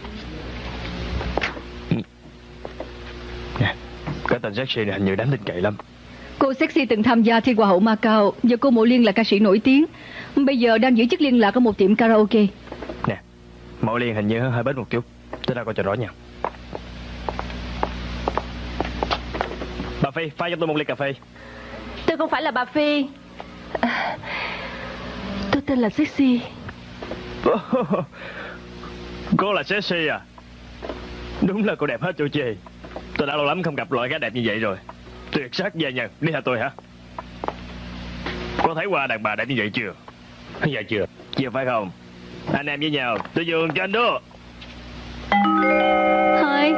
Cái tên sexy này hình như đáng tin cậy lắm. Cô sexy từng tham gia thi Hoa hậu Macau, và cô Mộ Liên là ca sĩ nổi tiếng. Bây giờ đang giữ chức liên lạc ở một tiệm karaoke. Nè, Mộ Liên hình như hơi bết một chút. Tôi ra coi cho rõ nha. Bà Phi, pha cho tôi một ly cà phê. Tôi không phải là bà Phi. À, tôi tên là Sexy. Cô là Sexy à? Đúng là cô đẹp hết chỗ chê. Tôi đã lâu lắm không gặp loại gái đẹp như vậy rồi. Tuyệt sắc gia nhân. Đi hả tôi hả? Có thấy qua đàn bà đẹp như vậy chưa? Dạ chưa. Chưa phải không? Anh em với nhau, tôi dường cho anh đó. Thôi.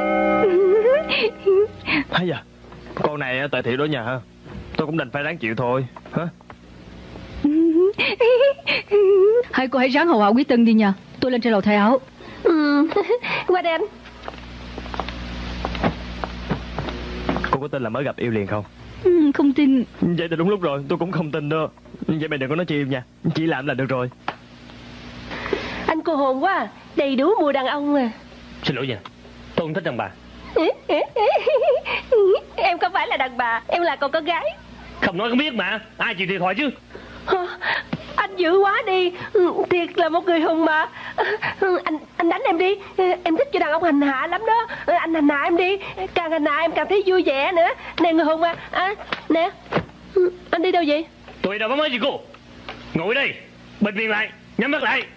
Hay à? Con này tại thị đó nhà hả? Tôi cũng đành phải ráng chịu thôi. Hả? Hai cô hãy ráng hầu hạ quý Tân đi nha. Tôi lên trên lầu thay áo. Ừ. Qua đây anh. Cô có tin là mới gặp yêu liền không? Ừ, không tin. Vậy thì đúng lúc rồi, tôi cũng không tin đâu. Vậy mày đừng có nói chi nha. Chỉ làm là được rồi. Anh cô hồn quá. Đầy đủ mùi đàn ông à. Xin lỗi nha, tôi không thích đàn bà. Em không phải là đàn bà, em là con con gái. Không nói không biết mà. Ai chịu thiệt thòi chứ? Anh dữ quá đi. Thiệt là một người hùng mà. Anh anh đánh em đi. Em thích cho đàn ông hành hạ lắm đó. Anh hành hạ em đi. Càng hành hạ em càng thấy vui vẻ nữa. Nè người hùng à, à nè. Anh đi đâu vậy? Tôi đâu có nói gì cô. Ngồi đây, bịt miệng lại, nhắm mắt lại.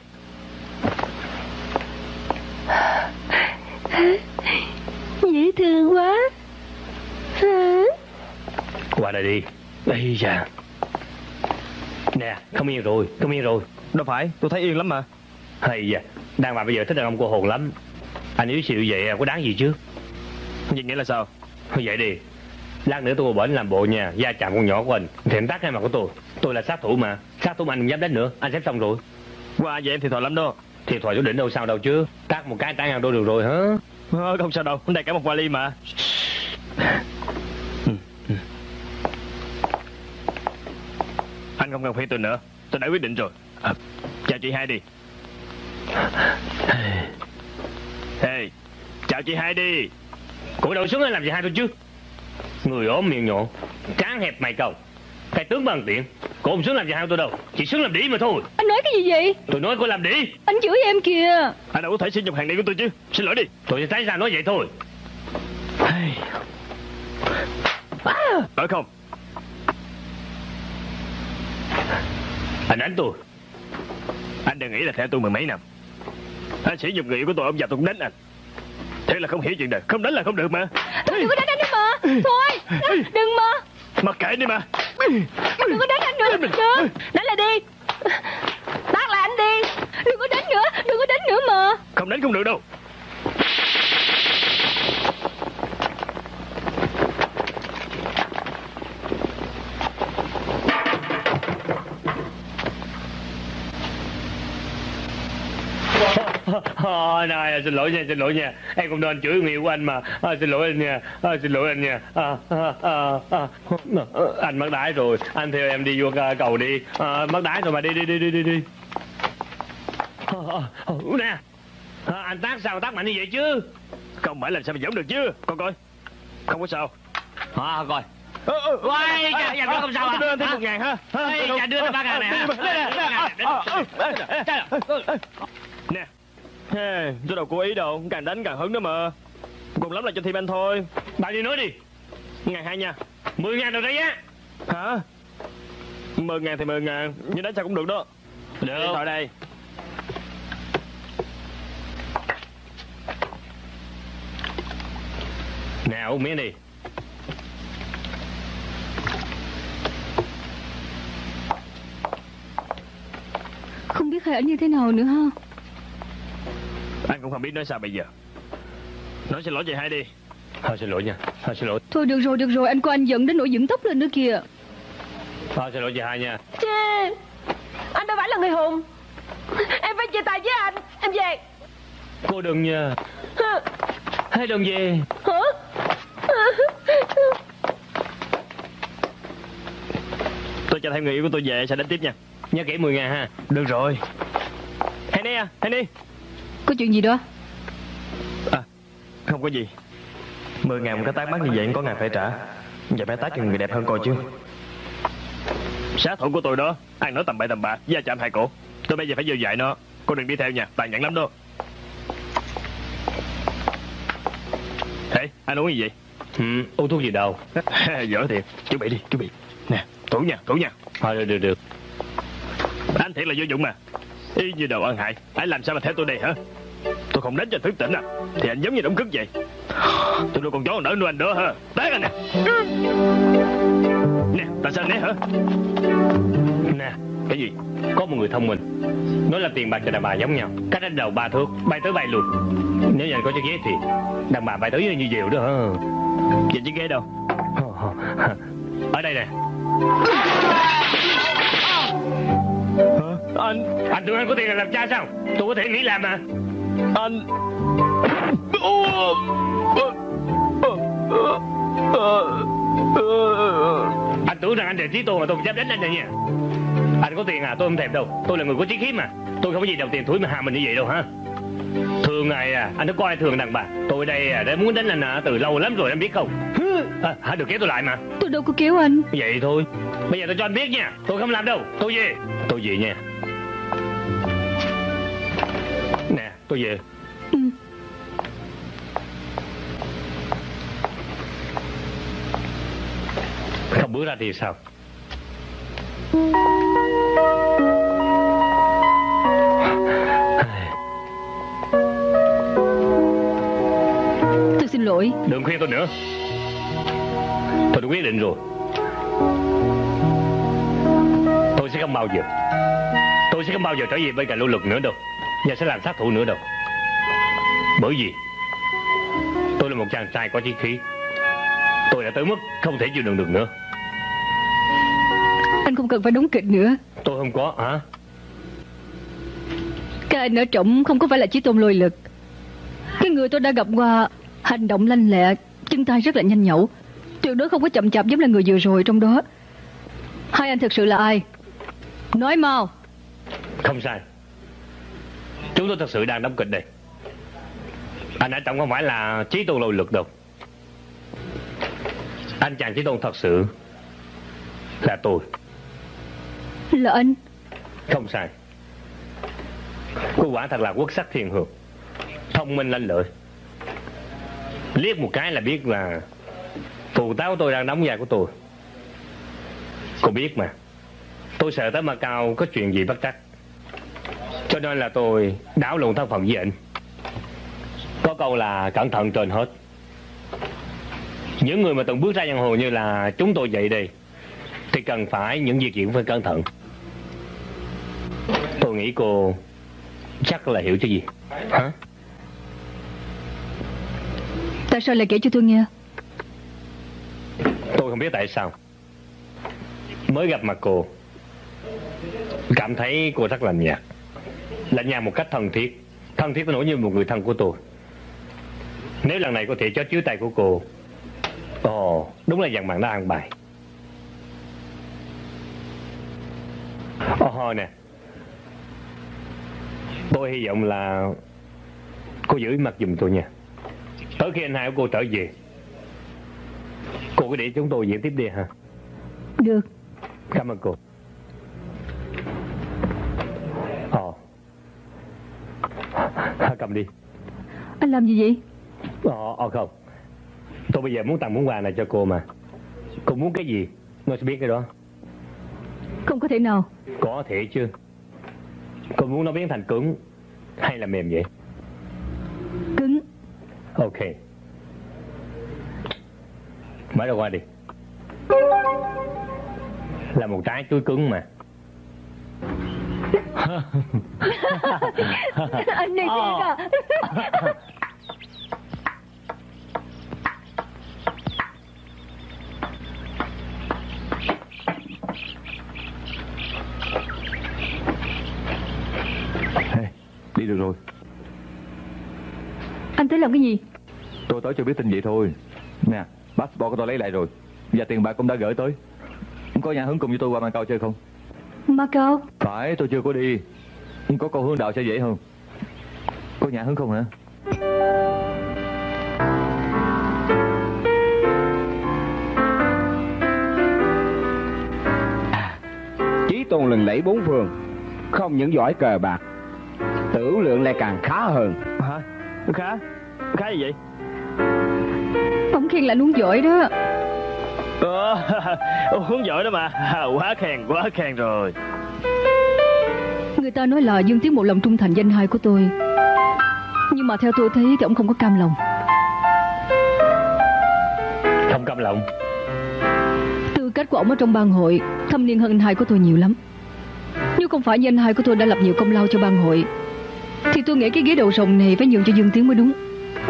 Dễ thương quá. Hả? Qua đây đi. Ây da. Nè, không yên rồi, không yên rồi. Đâu phải, tôi thấy yên lắm mà. Hay da, đàn bà bây giờ thích đàn ông cô hồn lắm. Anh yếu xịu vậy có đáng gì chứ? Vậy nghĩa là sao? Vậy đi, lát nữa tôi ngồi bển làm bộ nha, da chạm con nhỏ của anh thì em tát cái mặt của tôi. Tôi là sát thủ mà, sát thủ mà anh không dám đánh nữa. Anh xếp xong rồi. Qua vậy em thiệt thòi lắm đó. Thiệt thòi chỗ đỉnh đâu sao đâu chứ. Tát một cái tát ngang đôi được rồi hả? À, không sao đâu, đây cả một vali mà. Anh không cần khuyên tôi nữa, tôi đã quyết định rồi. À, chào chị hai đi. Hey, chào chị hai đi. Cúi đầu xuống làm gì hai tôi chứ? Người ốm miệng nhọn, trán hẹp mày cầu, cái tướng bằng tiện. Cô không xuống làm gì hai tôi đâu, chỉ xuống làm đĩ mà thôi. Anh nói cái gì vậy? Tôi nói cô làm đĩ. Anh chửi em kìa. Anh đâu có thể sử dụng hàng này của tôi chứ. Xin lỗi đi. Tôi sẽ thấy sao nói vậy thôi. Phải không? Anh đánh tôi. Anh đừng nghĩ là theo tôi mười mấy năm. Anh sử dụng người yêu của tôi, ông già tôi cũng đánh anh. Thế là không hiểu chuyện này, không đánh là không được mà. Thôi đừng có đánh anh đi mà. Thôi, đừng mà. Mặc kệ đi mà. Đừng có đánh anh nữa. Đừng. Đánh lại đi. Tát lại anh đi. Đừng có đánh nữa, đừng có đánh nữa mà. Không đánh không được đâu. À, này, xin lỗi nha, xin lỗi nha. Em cũng nên chửi người yêu của anh mà. À, xin lỗi anh nha, à, xin lỗi anh nha. À, à, à, à. Anh mất đái rồi, anh theo em đi vô cầu đi. À, mất đái rồi mà đi đi đi đi đi đi. À, à, nè, à, anh tác sao tác mạnh như vậy chứ? Không phải làm sao mà giống được chứ. Con coi, không có sao. À, coi. Quay, nhà, nhà nó không sao à? Đưa anh thêm một ngàn ha. Nhà đưa anh ba ngàn này ha. Nè, hey, tôi đâu cố ý đâu, càng đánh càng hứng đó mà. Cùng lắm là cho thêm anh thôi. Bao nhiêu nói đi. Ngàn hai nha. Mười ngàn được đấy á. Hả? Mười ngàn thì mười ngàn, nhưng đánh sao cũng được đó. Được. Điện thoại đây. Nào uống miếng đi. Không biết phải như thế nào nữa ha. Anh cũng không biết nói sao bây giờ. Nói xin lỗi chị hai đi. Thôi xin lỗi nha, thôi xin lỗi. Thôi được rồi, được rồi, anh có anh giận đến nỗi dựng tóc lên nữa kìa. Thôi xin lỗi chị hai nha. Chê, anh đâu phải là người hùng. Em phải chia tay với anh. Em về. Cô đừng nha. Hay đừng về. Hả? Tôi cho thêm người yêu của tôi về sẽ đánh tiếp nha. Nhớ kỹ mười ngàn ha. Được rồi. Henny à, Henny. Có chuyện gì đó? À, không có gì. Mười ngàn một cái tát mắt như vậy có ngàn phải trả. Vậy phải tát cho người đẹp hơn coi chứ. Sát thủ của tôi đó, ăn nói tầm bậy tầm bạ, da chạm hai cổ. Tôi bây giờ phải dơ dạy nó. Cô đừng đi theo nha, tàn nhẫn lắm đó. Ê, anh uống gì vậy? Ừ, uống thuốc gì đâu. Dở thiệt, chuẩn bị đi, chuẩn bị. Nè, Thủ nha, thủ nha. Thôi được, được, được. Anh thiệt là vô dụng mà. Y như đầu ăn hại. Anh làm sao mà theo tôi đây hả? Tôi không đánh cho thức tỉnh à? Thì anh giống như đóng cức vậy. Tôi nuôi con chó nỡ nuôi anh nữa hả? Tát anh nè. Nè, tại sao anh né hả? Nè, cái gì? Có một người thông minh nói là tiền bạc cho đàn bà giống nhau, cách đánh đầu ba thước, bay tới bay luôn. Nếu như anh có chiếc ghế thì đàn bà bay tới như diều đó hả? Vậy chiếc ghế đâu? Ở đây nè. Anh Anh tưởng anh có tiền là làm cha sao? Tôi có thể nghĩ làm mà. Anh Anh tưởng rằng anh để trí tôi mà tôi không dám đánh anh này nha. Anh có tiền à? Tôi không thèm đâu. Tôi là người có chí khí mà. Tôi không có gì đầu tiền thúi mà hàm mình như vậy đâu hả? Thường ngày à, anh đã coi thường đàn bà. Tôi đây à, đã muốn đánh anh à, từ lâu lắm rồi, anh biết không? À, hãy được kéo tôi lại mà. Tôi đâu có kéo anh. Vậy thôi. Bây giờ tôi cho anh biết nha. Tôi không làm đâu. Tôi về. Tôi về nha. Nè, tôi về. Ừ. Không bước ra thì sao? Tôi xin lỗi. Đừng khuyên tôi nữa. Tôi đã quyết định rồi. Tôi sẽ không bao giờ Tôi sẽ không bao giờ trở về bên cạnh Lưu Lực nữa đâu. Và sẽ làm sát thủ nữa đâu. Bởi vì tôi là một chàng trai có chí khí. Tôi đã tới mức không thể chịu đựng được nữa. Anh không cần phải đóng kịch nữa. Tôi không có hả? Cái anh ở trỏng không có phải là Chí Tôn Lôi Lực. Cái người tôi đã gặp qua hành động lanh lẹ, chân tay rất là nhanh nhẩu, tuyệt đối không có chậm chạp giống là người vừa rồi trong đó. Hai anh thực sự là ai? Nói mau. Không sai. Chúng tôi thật sự đang đóng kịch đây. Anh ở trọng không phải là Chí Tôn Lôi Lực đâu. Anh chàng Chí Tôn thật sự là tôi. Là anh? Không sai. Cô quả thật là quốc sắc thiên hương, thông minh lanh lợi. Liếc một cái là biết là phù táo tôi đang đóng vai của tôi. Cô biết mà, tôi sợ tới Macau có chuyện gì bất trắc, cho nên là tôi đảo lộn thân phận với anh. Có câu là cẩn thận trên hết. Những người mà từng bước ra giang hồ như là chúng tôi vậy đây thì cần phải những việc gì cũng phải cẩn thận. Tôi nghĩ cô chắc là hiểu chứ gì. Hả? Tại sao lại kể cho tôi nghe? Tôi không biết tại sao. Mới gặp mặt cô, cảm thấy cô rất lạnh nhạt. Lạnh nhạt một cách thân thiết. Thân thiết tới nỗi như một người thân của tôi. Nếu lần này có thể chót dưới tay của cô, ồ, oh, đúng là dàn bạn đã ăn bài. Ồ oh, nè, tôi hy vọng là cô giữ mặt giùm tôi nha. Tới khi anh hai của cô trở về, cô cứ để chúng tôi diễn tiếp đi hả? Được. Cảm ơn cô. Ồ, cầm đi. Anh làm gì vậy? Ồ, ồ không, tôi bây giờ muốn tặng món quà này cho cô mà. Cô muốn cái gì tôi sẽ biết cái đó. Không có thể nào. Có thể chứ. Cô muốn nó biến thành cứng hay là mềm vậy? Cứng. Ok, mở ra qua đi. Là một trái chuối cứng mà. Anh này thiệt à? Hey, đi được rồi. Anh tới làm cái gì? Tôi tới cho biết tin vậy thôi. Nè, passport của tôi lấy lại rồi. Và tiền bạc cũng đã gửi tới. Có nhà Hướng cùng với tôi qua Macau chơi không? Macau? Phải, tôi chưa có đi. Có cô Hướng Đạo sẽ dễ hơn. Có nhà Hướng không hả? Chí Tôn lừng lẫy bốn phương, không những giỏi cờ bạc, tử lượng lại càng khá hơn. Hả? Khá? Khá gì vậy? Ông khen là anh uống giỏi đó. Ờ, uống giỏi đó mà. Quá khen, quá khen rồi. Người ta nói là Dương Tiến một lòng trung thành với anh hai của tôi, nhưng mà theo tôi thấy thì ông không có cam lòng. Không cam lòng? Tư cách của ông ở trong bang hội thâm niên hơn anh hai của tôi nhiều lắm. Nếu không phải như anh hai của tôi đã lập nhiều công lao cho bang hội, thì tôi nghĩ cái ghế đầu rồng này phải nhường cho Dương Tiến mới đúng.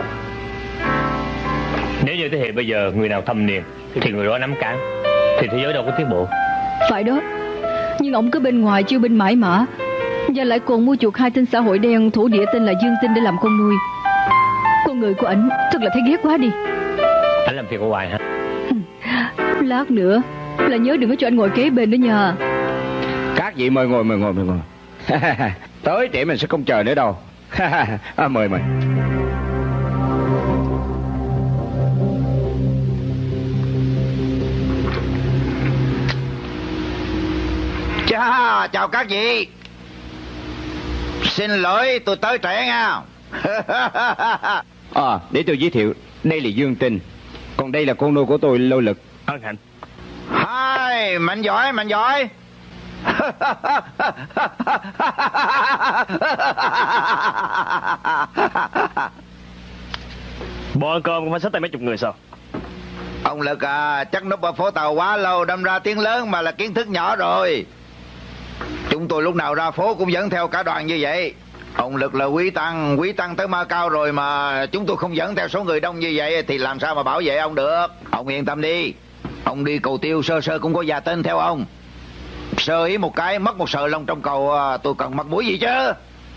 Nếu như thế hệ bây giờ người nào thâm niên thì người đó nắm cán, thì thế giới đâu có tiến bộ. Phải đó. Nhưng ông cứ bên ngoài chiêu binh mãi mã, và lại còn mua chuộc hai tên xã hội đen thổ địa tên là Dương Tinh để làm con nuôi. Con người của ảnh thật là thấy ghét quá đi. Anh làm việc ở ngoài hả? Lát nữa là nhớ đừng có cho anh ngồi kế bên đó nha. Các vị mời ngồi, mời ngồi, mời ngồi. Tới trễ mình sẽ không chờ nữa đâu. À, mời mời. Chà, chào các vị. Xin lỗi tôi tới trễ nha. À, để tôi giới thiệu, đây là Dương Tinh, còn đây là con nuôi của tôi, Lôi Lực. Hân hạnh. Hai, mạnh giỏi, mạnh giỏi. Bộ ăn cơm cũng phải xách tay mấy chục người sao? Ông Lực à, chắc núp ở phố tàu quá lâu, đâm ra tiếng lớn mà là kiến thức nhỏ rồi. Chúng tôi lúc nào ra phố cũng dẫn theo cả đoàn như vậy. Ông Lực là quý tăng, quý tăng tới Macau rồi mà chúng tôi không dẫn theo số người đông như vậy thì làm sao mà bảo vệ ông được. Ông yên tâm đi, ông đi cầu tiêu sơ sơ cũng có già tên theo ông. Sơ ý một cái mất một sợi lông trong cầu, tôi cần mặt mũi gì chứ.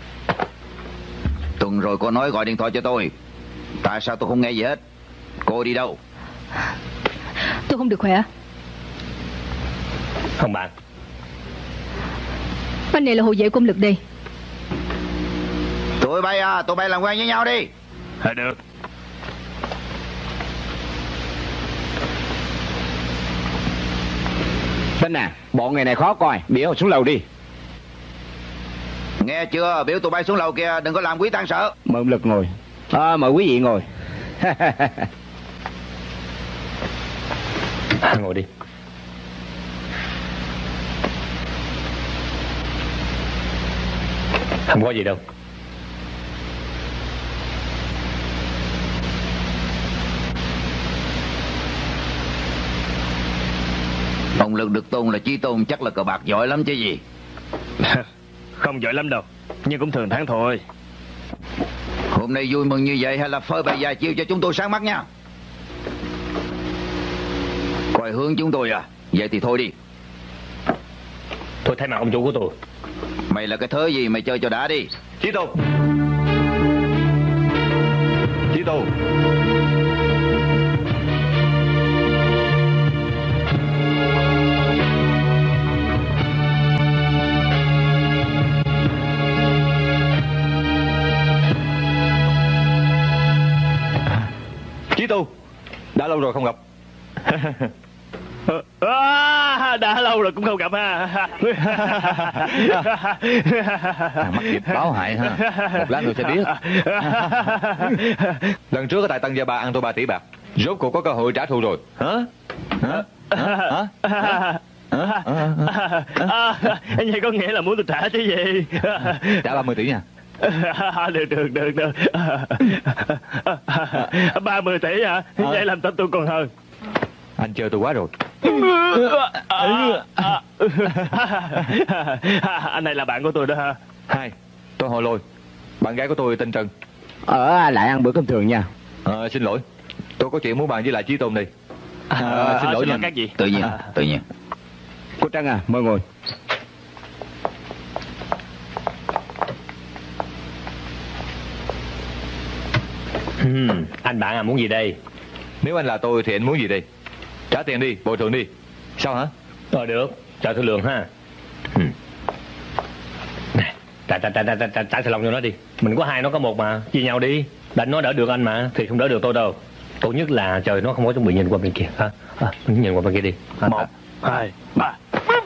Tuần rồi cô nói gọi điện thoại cho tôi, tại sao tôi không nghe gì hết? Cô đi đâu? Tôi không được khỏe. Không bạn. Anh này là hộ vệ của ông Lực đây. Tụi bay à, tụi bay làm quen với nhau đi. À, được. Tinh à, bọn người này khó coi, biểu xuống lầu đi. Nghe chưa, biểu tụi bay xuống lầu kìa, đừng có làm quý tăng sợ. Mời ông Lực ngồi. À, mời quý vị ngồi. Ngồi đi. Không có gì đâu. Ông Lực được tôn là chí tôn, chắc là cờ bạc giỏi lắm chứ gì. Không giỏi lắm đâu, nhưng cũng thường tháng thôi. Hôm nay vui mừng như vậy hay là phơi bày vài chiêu cho chúng tôi sáng mắt nha. Coi hướng chúng tôi à, vậy thì thôi đi. Thôi thay mặt ông chủ của tôi. Mày là cái thớ gì mày chơi cho đã đi. Chí tôn. Chí tôn. Chí tu, đã lâu rồi không gặp. À, đã lâu rồi cũng không gặp ha. Mắc dịp báo hại ha. Một lát nữa sẽ biết. Lần trước ở tại Tân Gia Ba ăn tôi ba tỷ bạc, rốt cuộc có cơ hội trả thù rồi. Hả? Hả? Hả? Hả? À, vậy có nghĩa là muốn tôi trả chứ gì? Trả ba mươi tỷ nha. Được được được được. Ba mươi tỷ hả? Vậy làm tao tôi còn hơn. Anh chơi tôi quá rồi. Anh này là bạn của tôi đó hả? Hai, tôi Hồ Lôi, bạn gái của tôi tên Trần. Ở lại ăn bữa cơm thường nha. Ờ, xin lỗi, tôi có chuyện muốn bàn với lại Chí Tôn đi. À, à, xin lỗi nha các gì? Tự nhiên, à. tự nhiên. Cô Trân à, mời ngồi. Hmm, anh bạn à, muốn gì đây? Nếu anh là tôi thì anh muốn gì đi? Trả tiền đi, bồi thường đi. Sao hả? Ờ được, trả thương lượng ha. Hmm. Nè, trả trả trả trả trả trả thật lòng cho nó đi. Mình có hai nó có một mà, chia nhau đi. Đánh nó đỡ được anh mà, thì không đỡ được tôi đâu. Tốt nhất là trời nó không có chuẩn bị nhìn qua bên kia ha. À, nhìn qua bên kia đi. À, một, à. hai, ba.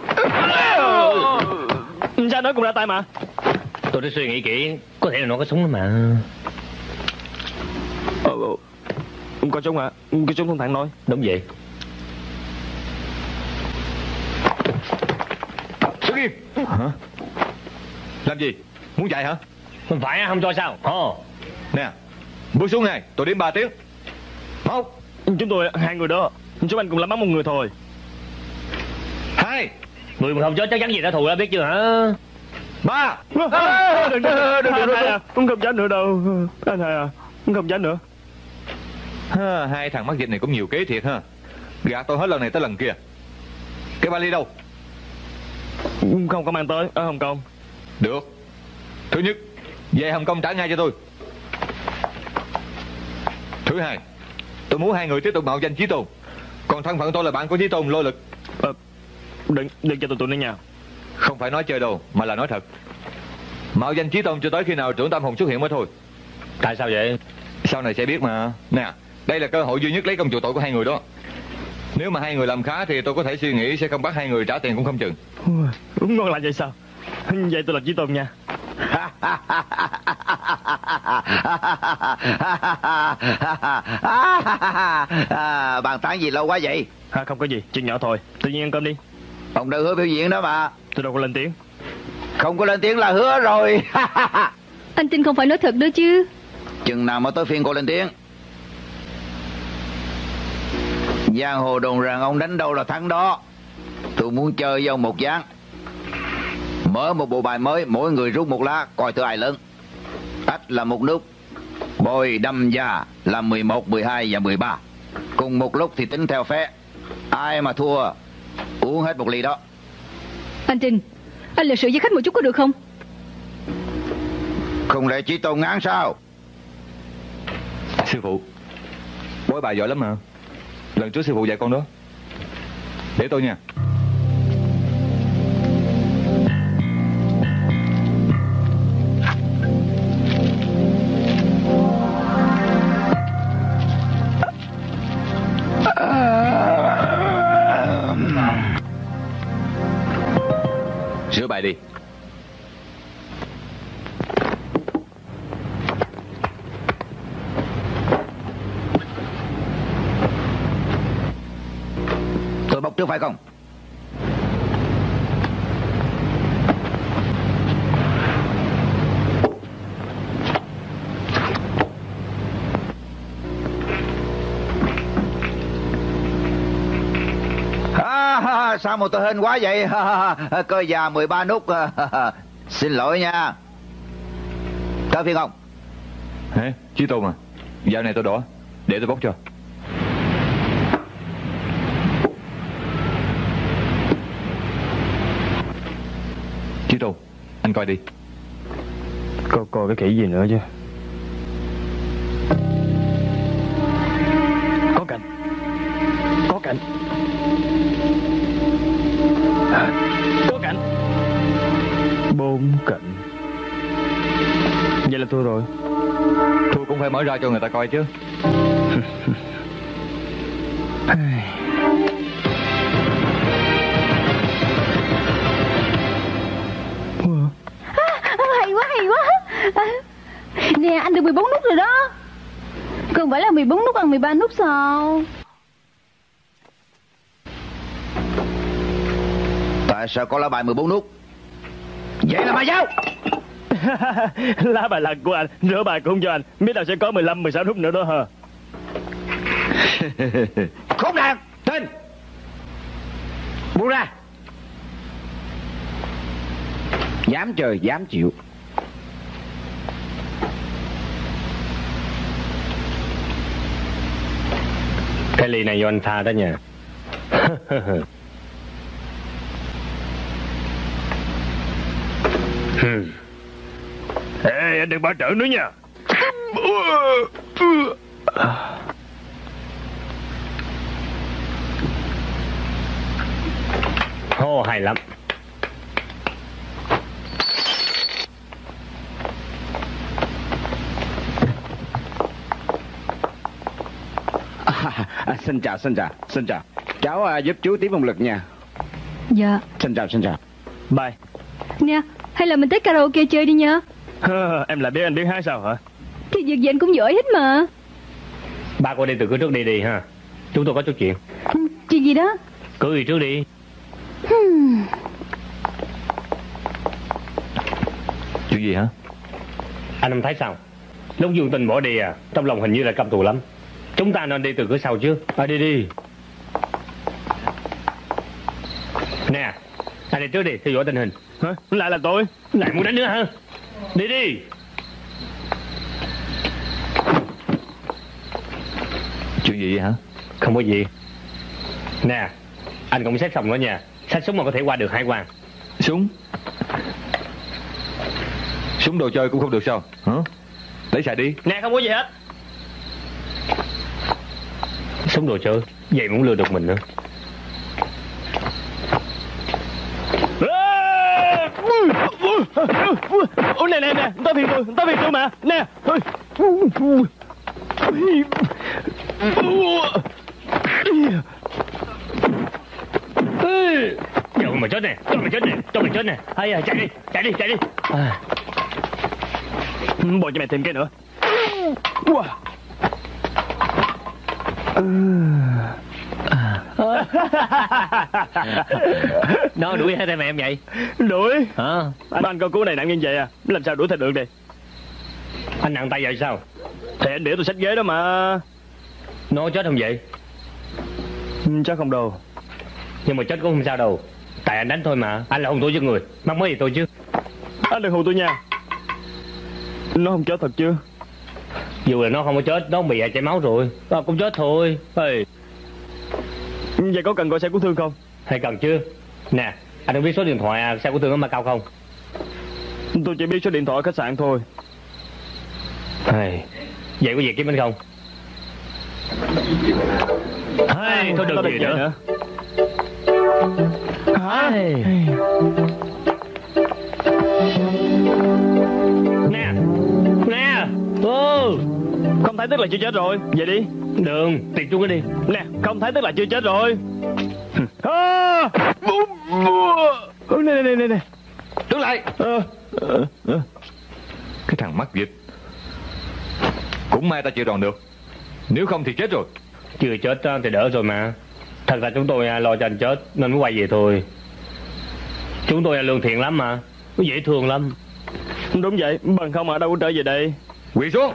Sao nói cũng ra tay mà. Tôi đã suy nghĩ kỹ, có thể là nó có súng đó mà. Ờ, có súng hả? Cái súng không thẳng nói. Đúng vậy. Hả? Làm gì? Muốn chạy hả? Không phải không cho sao? Ồ. Nè, bước xuống này, tôi đếm ba tiếng. Một. Chúng tôi hai người đó. Chúng anh cùng làm bắn một người thôi. Hai. Người mà không chết chắc chắn gì đã thù đã biết chưa hả? Ba. À, đừng, đừng, đừng, đừng, đừng, đừng. Không không tránh nữa đâu. Anh hai à, không tránh nữa. Ha, hai thằng mắc dịch này cũng nhiều kế thiệt ha. Gạt tôi hết lần này tới lần kia. Cái vali đâu? Không có mang tới ở Hồng Kông. Được. Thứ nhất, về Hồng Kông trả ngay cho tôi. Thứ hai, tôi muốn hai người tiếp tục mạo danh Chí Tôn. Còn thân phận tôi là bạn của Chí Tôn, Lôi Lực. à, Đừng, đừng cho tụi tôi nữa nha. Không phải nói chơi đồ mà là nói thật. Mạo danh Chí Tôn cho tới khi nào trưởng tâm hồn xuất hiện mới thôi. Tại sao vậy? Sau này sẽ biết mà. Nè, đây là cơ hội duy nhất lấy công chuộc tội của hai người đó. Nếu mà hai người làm khá thì tôi có thể suy nghĩ sẽ không bắt hai người trả tiền cũng không chừng. Đúng ngon lành vậy sao? Vậy tôi là Chí Tôn nha. À, bàn tán gì lâu quá vậy? À, không có gì, chuyện nhỏ thôi. Tự nhiên ăn cơm đi. Ông đã hứa biểu diễn đó mà. Tôi đâu có lên tiếng. Không có lên tiếng là hứa rồi. Anh tin không phải nói thật đó chứ? Chừng nào mà tới phiên cô lên tiếng. Giang hồ đồn rằng ông đánh đâu là thắng đó. Tôi muốn chơi với ông một ván. Mở một bộ bài mới, mỗi người rút một lá, coi thử ai lớn. Ách là một nước, bồi đâm già là mười một, mười hai và mười ba. Cùng một lúc thì tính theo phe. Ai mà thua uống hết một ly đó. Anh Trình, anh lịch sự với khách một chút có được không? Không lẽ Chí Tôn ngán sao? Sư phụ, bói bài giỏi lắm mà. Lần trước sư phụ dạy con đó. Để tôi nha. Rửa bài đi. Tôi bốc trước phải không? À, sao mà tôi hên quá vậy? Cơ già mười ba nút. Xin lỗi nha. Tới phiên ông. Hả? Chí Tôn à, dạo này tôi đỏ. Để tôi bốc cho. Chí Tôn, anh coi đi. Coi coi cái khỉ gì nữa chứ. Có cạnh. Có cạnh. À, có cạnh. Bốn cạnh. Vậy là thua rồi. Thua cũng phải mở ra cho người ta coi chứ. Hay quá, hay quá. À, nè, anh được mười bốn nút rồi đó. Không phải là mười bốn nút bằng mười ba nút sao? Tại sao có lá bài mười bốn nút? Vậy là bài giao. Lá bài là của anh, rửa bài cũng cho anh. Biết đâu sẽ có mười lăm, mười sáu nút nữa đó hả? Khốn nạn. Tên buông ra. Dám chơi dám chịu. Cái ly này do anh pha đó nha. Ê, anh đừng bỏ trợ nữa nha. Ồ, hay lắm. À, à, xin chào, xin chào, xin chào. Cháu à, giúp chú tiếp một lực nha. Dạ. Xin chào, xin chào. Bye. Nè, hay là mình tới karaoke chơi đi nha. Em lại biết anh biết hát sao hả? Thì việc gì anh cũng giỏi hết mà. Ba cô đi từ cứ trước đi đi ha. Chúng tôi có chút chuyện. Ừ, chuyện gì đó? Cứ đi trước đi. Hmm. Chuyện gì hả? Anh không thấy sao? Lúc Dương Tinh bỏ đi à, trong lòng hình như là căm thù lắm. Chúng ta nên đi từ cửa sau chứ. À, đi đi. Nè, anh đi trước đi, theo dõi tình hình. Hả? Lại là tôi. Lại muốn đánh nữa hả? Đi đi. Chuyện gì vậy hả? Không có gì. Nè, anh cũng xếp xong nữa nha. Xách súng mà có thể qua được hải quan. Súng? Súng đồ chơi cũng không được sao? Hả? Lấy xài đi. Nè, không có gì hết. Súng đồ chơi, vậy muốn lừa được mình nữa. Ủa nè nè nè, tao phiền tôi, tao phiền tôi mà. Nè. Cho mày chết nè, cho mày chết nè, cho mày chết nè. Hay à, chạy đi, chạy đi, chạy đi. À. Bồi cho mày thêm cái nữa. Nó đuổi hai tay mẹ em vậy? Đuổi hả? Anh, anh coi cú này nặng như vậy à, làm sao đuổi theo được đây? Anh nặng tay vậy sao? Thì anh để tôi xách ghế đó mà. Nó chết không vậy? Chắc không đâu. Nhưng mà chết cũng không sao đâu. Tại anh đánh thôi mà. Anh là hung thủ giết người, mắc mới gì tôi chứ. Anh đừng hù tôi nha. Nó không chết thật chứ? Dù là nó không có chết, nó bị chảy máu rồi. Nó cũng chết thôi. Ê. Vậy có cần gọi xe cứu thương không? Hay cần chứ. Nè, anh không biết số điện thoại xe cứu thương ở Macau không? Tôi chỉ biết số điện thoại khách sạn thôi. Ê. Vậy có việc kiếm anh không? Hey, thôi đừng gì nữa, nữa. Hey. Nè. Nè. Ô. Không thấy tức là chưa chết rồi. Vậy đi. Đường, tìm chung cái đi. Nè, không thấy tức là chưa chết rồi. À. Nè nè nè nè. Đứng lại. À. Cái thằng mắc dịch. Cũng may ta chịu đòn được. Nếu không thì chết rồi. Chưa chết thì đỡ rồi mà. Thật ra chúng tôi lo cho anh chết nên mới quay về thôi. Chúng tôi lương thiện lắm mà, dễ thương lắm. Đúng vậy, bằng không ở đâu có trở về đây. Quỳ xuống.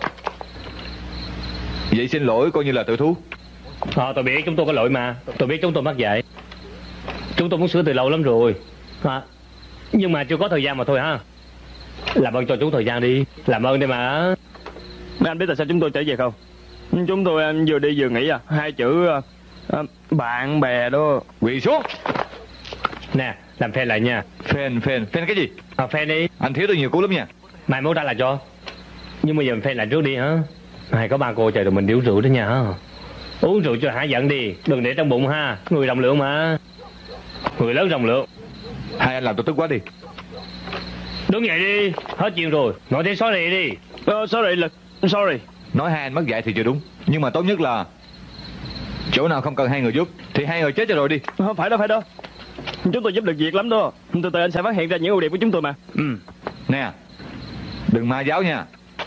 Vậy xin lỗi coi như là tự thú. Ờ, tôi biết chúng tôi có lỗi mà. Tôi biết chúng tôi mắc vậy. Chúng tôi muốn sửa từ lâu lắm rồi à, nhưng mà chưa có thời gian mà thôi ha. Làm ơn cho chúng thời gian đi. Làm ơn đi mà. Anh biết tại sao chúng tôi trở về không? Chúng tôi vừa đi vừa nghĩ à. Hai chữ à, bạn bè đó. Quỳ xuống. Nè, làm phen lại nha. Phen, phen, phen cái gì? À, phen đi. Anh thiếu tôi nhiều cú lắm nha. Mày muốn ra là cho. Nhưng bây giờ phen lại trước đi hả? Hay có ba cô chờ tụi mình điếu rượu đó nha. Uống rượu cho hả giận đi. Đừng để trong bụng ha. Người rộng lượng mà. Người lớn rộng lượng. Hai anh làm tôi tức quá đi. Đứng dậy đi. Hết chuyện rồi. Nói tiếng sorry đi. uh, Sorry là sorry. Nói hai anh mất dạy thì chưa đúng. Nhưng mà tốt nhất là chỗ nào không cần hai người giúp thì hai người chết cho rồi đi. Không phải đâu, phải đâu. Chúng tôi giúp được việc lắm đó. Từ từ anh sẽ phát hiện ra những ưu điểm của chúng tôi mà. Ừ. Nè, đừng ma giáo nha.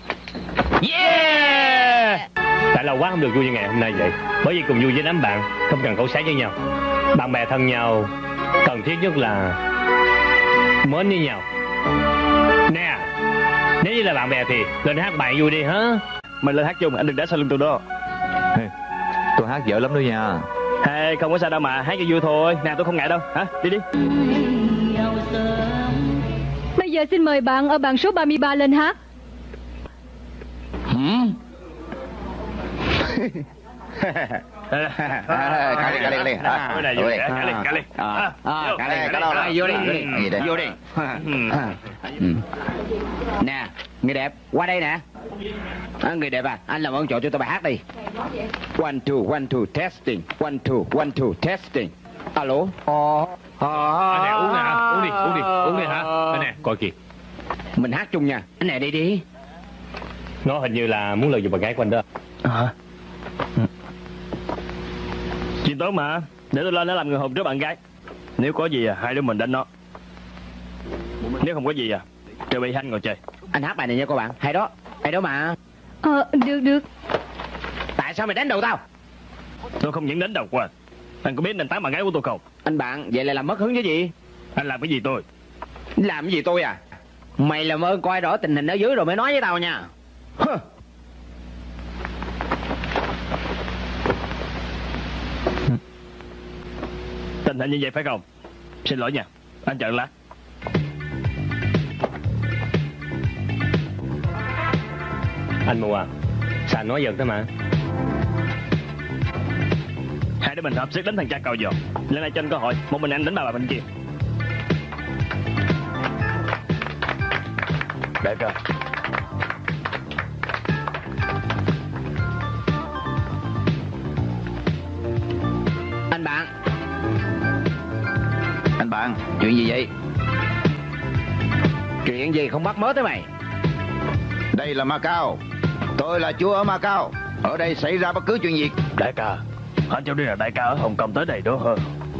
Yeah. Tại lâu quá không được vui như ngày hôm nay vậy. Bởi vì cùng vui với đám bạn, không cần khẩu sáng với nhau. Bạn bè thân nhau, cần thiết nhất là mến với nhau. Nè, nếu như là bạn bè thì lên hát bài vui đi hả? Mình lên hát chung, anh đừng đá sau lưng tôi đó. Hey, tôi hát dở lắm đó nha. Hey, không có sao đâu mà, hát cho vui thôi. Nè, tôi không ngại đâu. Hả? Đi đi. Bây giờ xin mời bạn ở bàn số ba mươi ba lên hát. Hmm? Cà đi, cà đi, cà đi. Cái này vô đi, cà đi, cà đi. Cà đi, cà đâu đó, vô đi, vô đi. Vô đi. Nè, người đẹp, qua đây nè. À, người đẹp à, anh làm ơn chọn cho tôi bài hát đi. One, two, one, two, testing. One, two, one, two, testing. Alo. Anh nè, uống nè hả? Uống đi, uống đi, uống đi hả? Đây nè, coi kìa. Mình hát chung nha. Anh này đi đi. Nó hình như là muốn lợi dụng bạn gái của anh đó. Hả? Chuyện tốt mà. Để tôi lên để làm người hùng trước bạn gái. Nếu có gì à, hai đứa mình đánh nó. Nếu không có gì à, trời bị hanh ngồi chơi. Anh hát bài này nha các bạn. Hay đó, hay đó mà. Ờ, được, được. Tại sao mày đánh đầu tao? Tôi không những đánh đầu của anh. Anh có biết nền tảng bạn gái của tôi không? Anh bạn, vậy là làm mất hứng chứ gì? Anh làm cái gì tôi? Làm cái gì tôi à? Mày làm ơn coi rõ tình hình ở dưới rồi mới nói với tao nha. Hừ. Tình hình như vậy phải không? Xin lỗi nha, anh chờ lát. Anh Mù à, sao anh nói giật thế mà? Hai đứa mình hợp sức đánh thằng cha cầu giò. Lần này cho anh cơ hội, một mình anh đánh ba bà bên kia. Đại ca. Anh bạn. Anh bạn, chuyện gì vậy? Chuyện gì không bắt mớ tới mày? Đây là Macau. Tôi là chúa ở Macau. Ở đây xảy ra bất cứ chuyện gì. Đại ca, anh cháu đi là đại ca ở Hồng Kông tới đây đó hơn.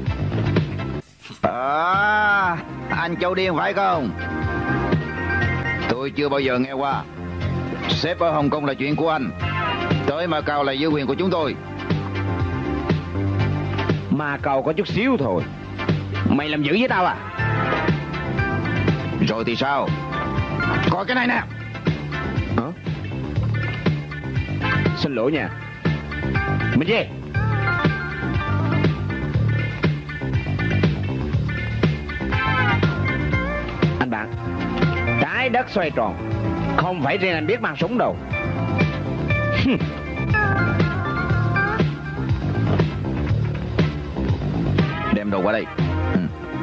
À, anh Châu Điên phải không? Tôi chưa bao giờ nghe qua. Sếp ở Hồng Kông là chuyện của anh. Tới Macau là dưới quyền của chúng tôi. Macau có chút xíu thôi. Mày làm dữ với tao à? Rồi thì sao? Coi cái này nè. Hả? Xin lỗi nha. Mình về. Anh bạn, trái đất xoay tròn, không phải riêng anh biết mang súng đâu. Đem đồ qua đây. Ừ.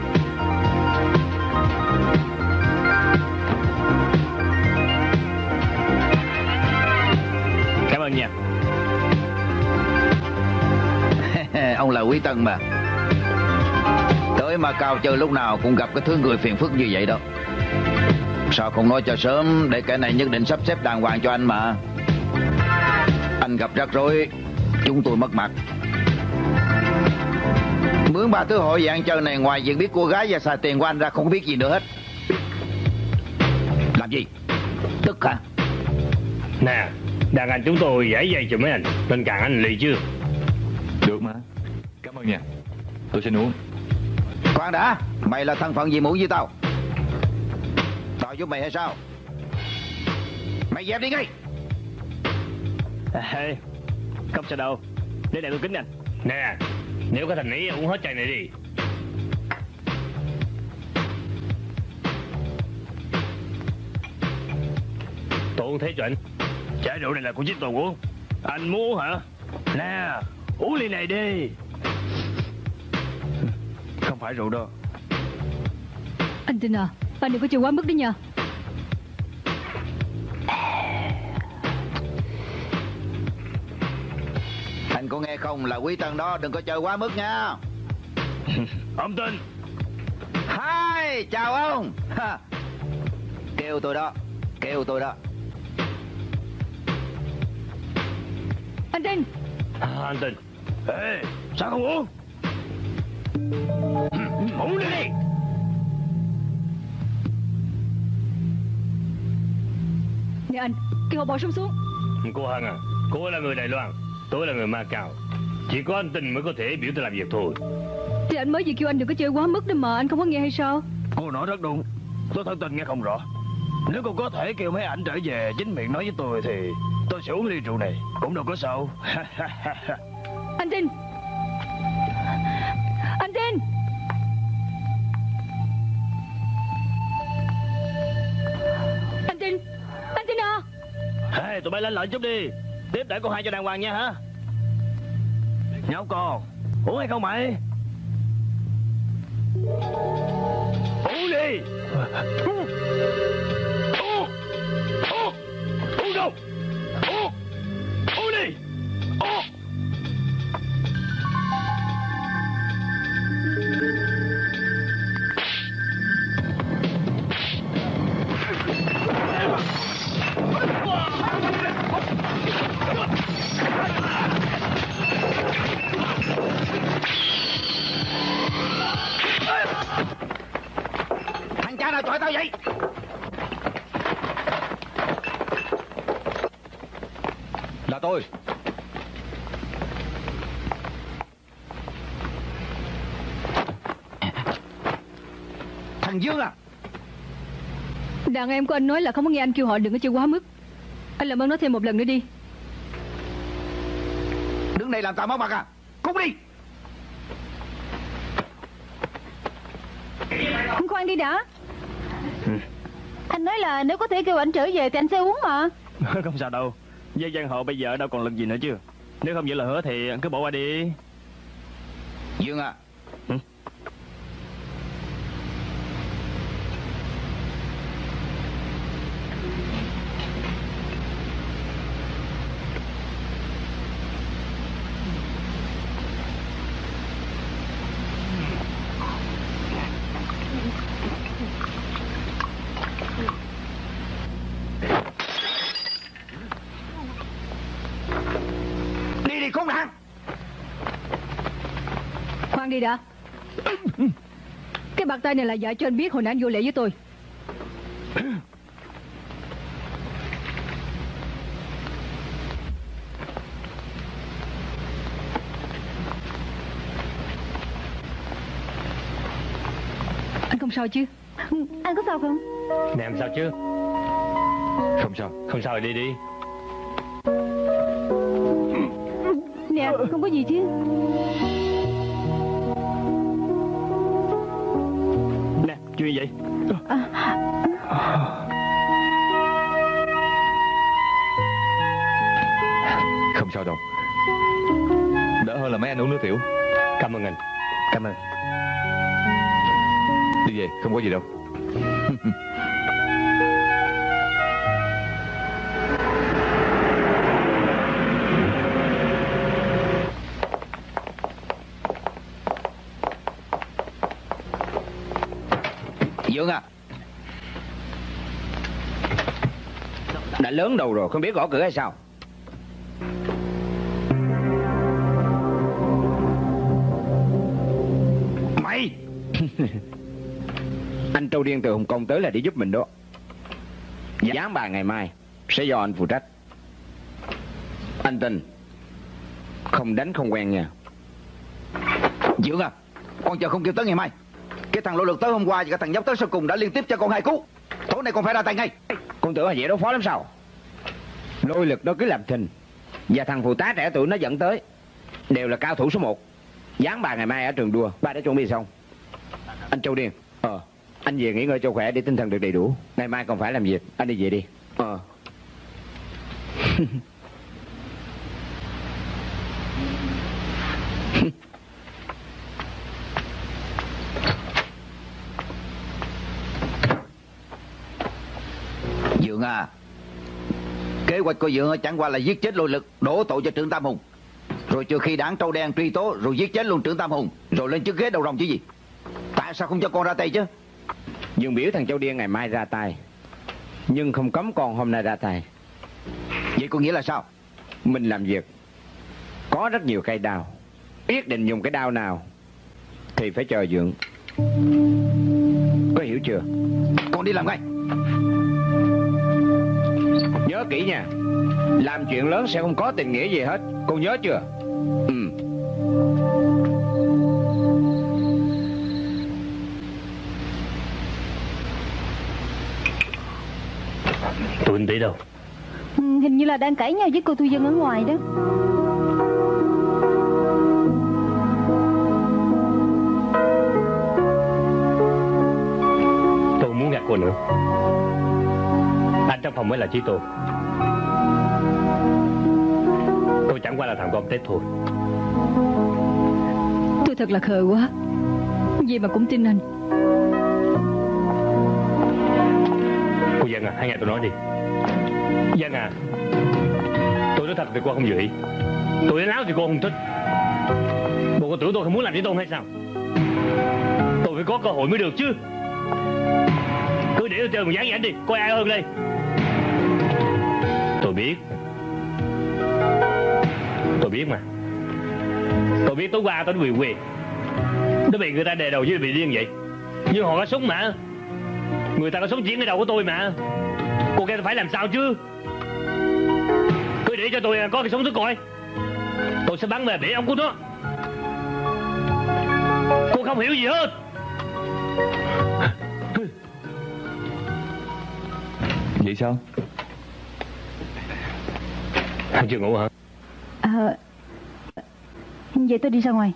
Cảm ơn nha. Ông là Quý Tân mà. Tới Macau chơi lúc nào cũng gặp cái thứ người phiền phức như vậy đó. Sao không nói cho sớm, để cái này nhất định sắp xếp đàng hoàng cho anh mà. Anh gặp rắc rối, chúng tôi mất mặt. Mướn ba thứ hội dạng chơi này, ngoài việc biết cô gái và xài tiền của anh ra, không biết gì nữa hết. Làm gì? Tức hả? Nè, đàn anh chúng tôi giải dây cho mấy anh, nên càng anh lì chưa? Được mà. Cảm ơn nha. Tôi xin uống. Khoan đã, mày là thân phận gì mũi với tao? Tao giúp mày hay sao? Mày dẹp đi ngay. Ê, không sao đâu. Để này tôi kính anh. Nè, nếu có thành ý uống hết chai này đi. Tôi uống thế cho anh. Chai rượu này là của chính tôi uống. Anh muốn hả? Nè, uống ly này đi. Không phải rượu đâu. Anh Tinh à, anh đừng có chơi quá mức đấy nha. Anh có nghe không, là Quý Tân đó, đừng có chơi quá mức nha. Ông Tinh. Hai, chào ông. Kêu tôi đó, kêu tôi đó. Anh Tinh. À, anh Tinh. Ê, sao không uống? Uống đi. Nè anh, kêu họ bỏ súng xuống. Cô Hân à, cô là người Đài Loan, tôi là người Macau. Chỉ có anh Tinh mới có thể biểu tôi làm việc thôi. Thì anh mới vừa kêu anh đừng có chơi quá mức đấy mà, anh không có nghe hay sao? Cô nói rất đúng. Tôi thật tình nghe không rõ. Nếu cô có thể kêu mấy ảnh trở về chính miệng nói với tôi thì tôi sẽ uống ly rượu này, cũng đâu có sao. Anh Tinh. Anh Tinh. Anh Tinh. Anh Tinh à. Hey, tụi bay lên lệnh chút đi. Tiếp đãi cô hai cho đàng hoàng nha hả? Nhóc con, uống hay không mày? Uống đi. Uống. Uống. Uống. Uống đâu? Uống. Uống đi. Uống. Thằng cha nào chọi tao vậy? Là tôi. Thằng Dương à? Đàn em của anh nói là không có nghe anh kêu họ đừng có chơi quá mức. Anh làm ơn nói thêm một lần nữa đi. Đứng đây làm tao mất mặt à? Cút đi. Khoan đi đã. ừ. Anh nói là nếu có thể kêu anh trở về thì anh sẽ uống mà. Không sao đâu. Với giang hồ bây giờ đâu còn lực gì nữa chứ. Nếu không giữ lời hứa thì cứ bỏ qua đi. Dương à. ừ? Đi đi khốn nạn. Khoan đi đã. Cái bàn tay này là dạy cho anh biết hồi nãy anh vô lễ với tôi. Anh không sao chứ? Anh có sao không? Nè em sao chứ? Không sao. Không sao thì đi đi. Nè, không có gì chứ? Nè, chuyện gì vậy? Không sao đâu. Đỡ hơn là mấy anh uống nước tiểu. Cảm ơn anh. Cảm ơn. Đi về, không có gì đâu. Dương à. Đã lớn đầu rồi, không biết gõ cửa hay sao? Mày. Anh Trâu Điên từ Hồng Kông tới là để giúp mình đó. Giáng bà ngày mai sẽ do anh phụ trách. Anh tin không đánh không quen nha. Dương à, con chờ không kêu tới ngày mai. Cái thằng lỗ lực tới hôm qua và cái thằng nhóc tới sau cùng đã liên tiếp cho con hai cú. Tối nay con phải ra tay ngay. Con tưởng là dễ đối phó lắm sao? Lôi lực đó cứ làm thinh. Và thằng phụ tá trẻ tuổi nó dẫn tới đều là cao thủ số một. Giáng bà ngày mai ở trường đua. Ba đã chuẩn bị xong. Anh Châu Điên. Ờ Anh về nghỉ ngơi cho khỏe để tinh thần được đầy đủ. Ngày mai còn phải làm việc. Anh đi về đi. Ờ Dương à, kế hoạch của Dương chẳng qua là giết chết Lôi Lực, đổ tội cho trưởng Tam Hùng, rồi trừ khi đảng Trâu Đen truy tố rồi giết chết luôn trưởng Tam Hùng, rồi lên chức ghế đầu rồng chứ gì. Tại sao không cho con ra tay chứ? Dương biểu thằng Châu Điên ngày mai ra tay, nhưng không cấm con hôm nay ra tay. Vậy có nghĩa là sao? Mình làm việc có rất nhiều cây đao, biết định dùng cái đao nào thì phải chờ Dương. Có hiểu chưa? Con đi làm ngay. Nhớ kỹ nha, làm chuyện lớn sẽ không có tình nghĩa gì hết. Con nhớ chưa? Ừ. Tụi anh tỷ đâu? ừ, Hình như là đang cãi nhau với cô Thu Dân ở ngoài đó. Tôi không muốn gặp cô nữa. Anh trong phòng mới là Chí Tô. Tôi chẳng qua là thằng bom tết thôi. Tôi thật là khờ quá. Gì mà cũng tin anh. Cô Dân à, hãy nghe tôi nói đi. Dân à, tôi nói thật thì cô không dự ý. Tôi nói láo thì cô không thích. Bộ cô tưởng tôi không muốn làm Chí Tôn hay sao? Tôi phải có cơ hội mới được chứ. Cứ để tôi chơi một dáng vậy anh đi, coi ai hơn đây. Tôi biết. Tôi biết mà. Tôi biết tối qua tôi nó bị quyền. Nó bị người ta đè đầu với bị điên vậy. Nhưng họ có súng mà. Người ta có súng chiến ở đầu của tôi mà. Cô kêu tôi phải làm sao chứ? Cứ để cho tôi có cái súng tôi coi. Tôi sẽ bắn về bể ông của nó. Cô không hiểu gì hết. Vậy sao? Anh chưa ngủ hả? À, vậy tôi đi ra ngoài.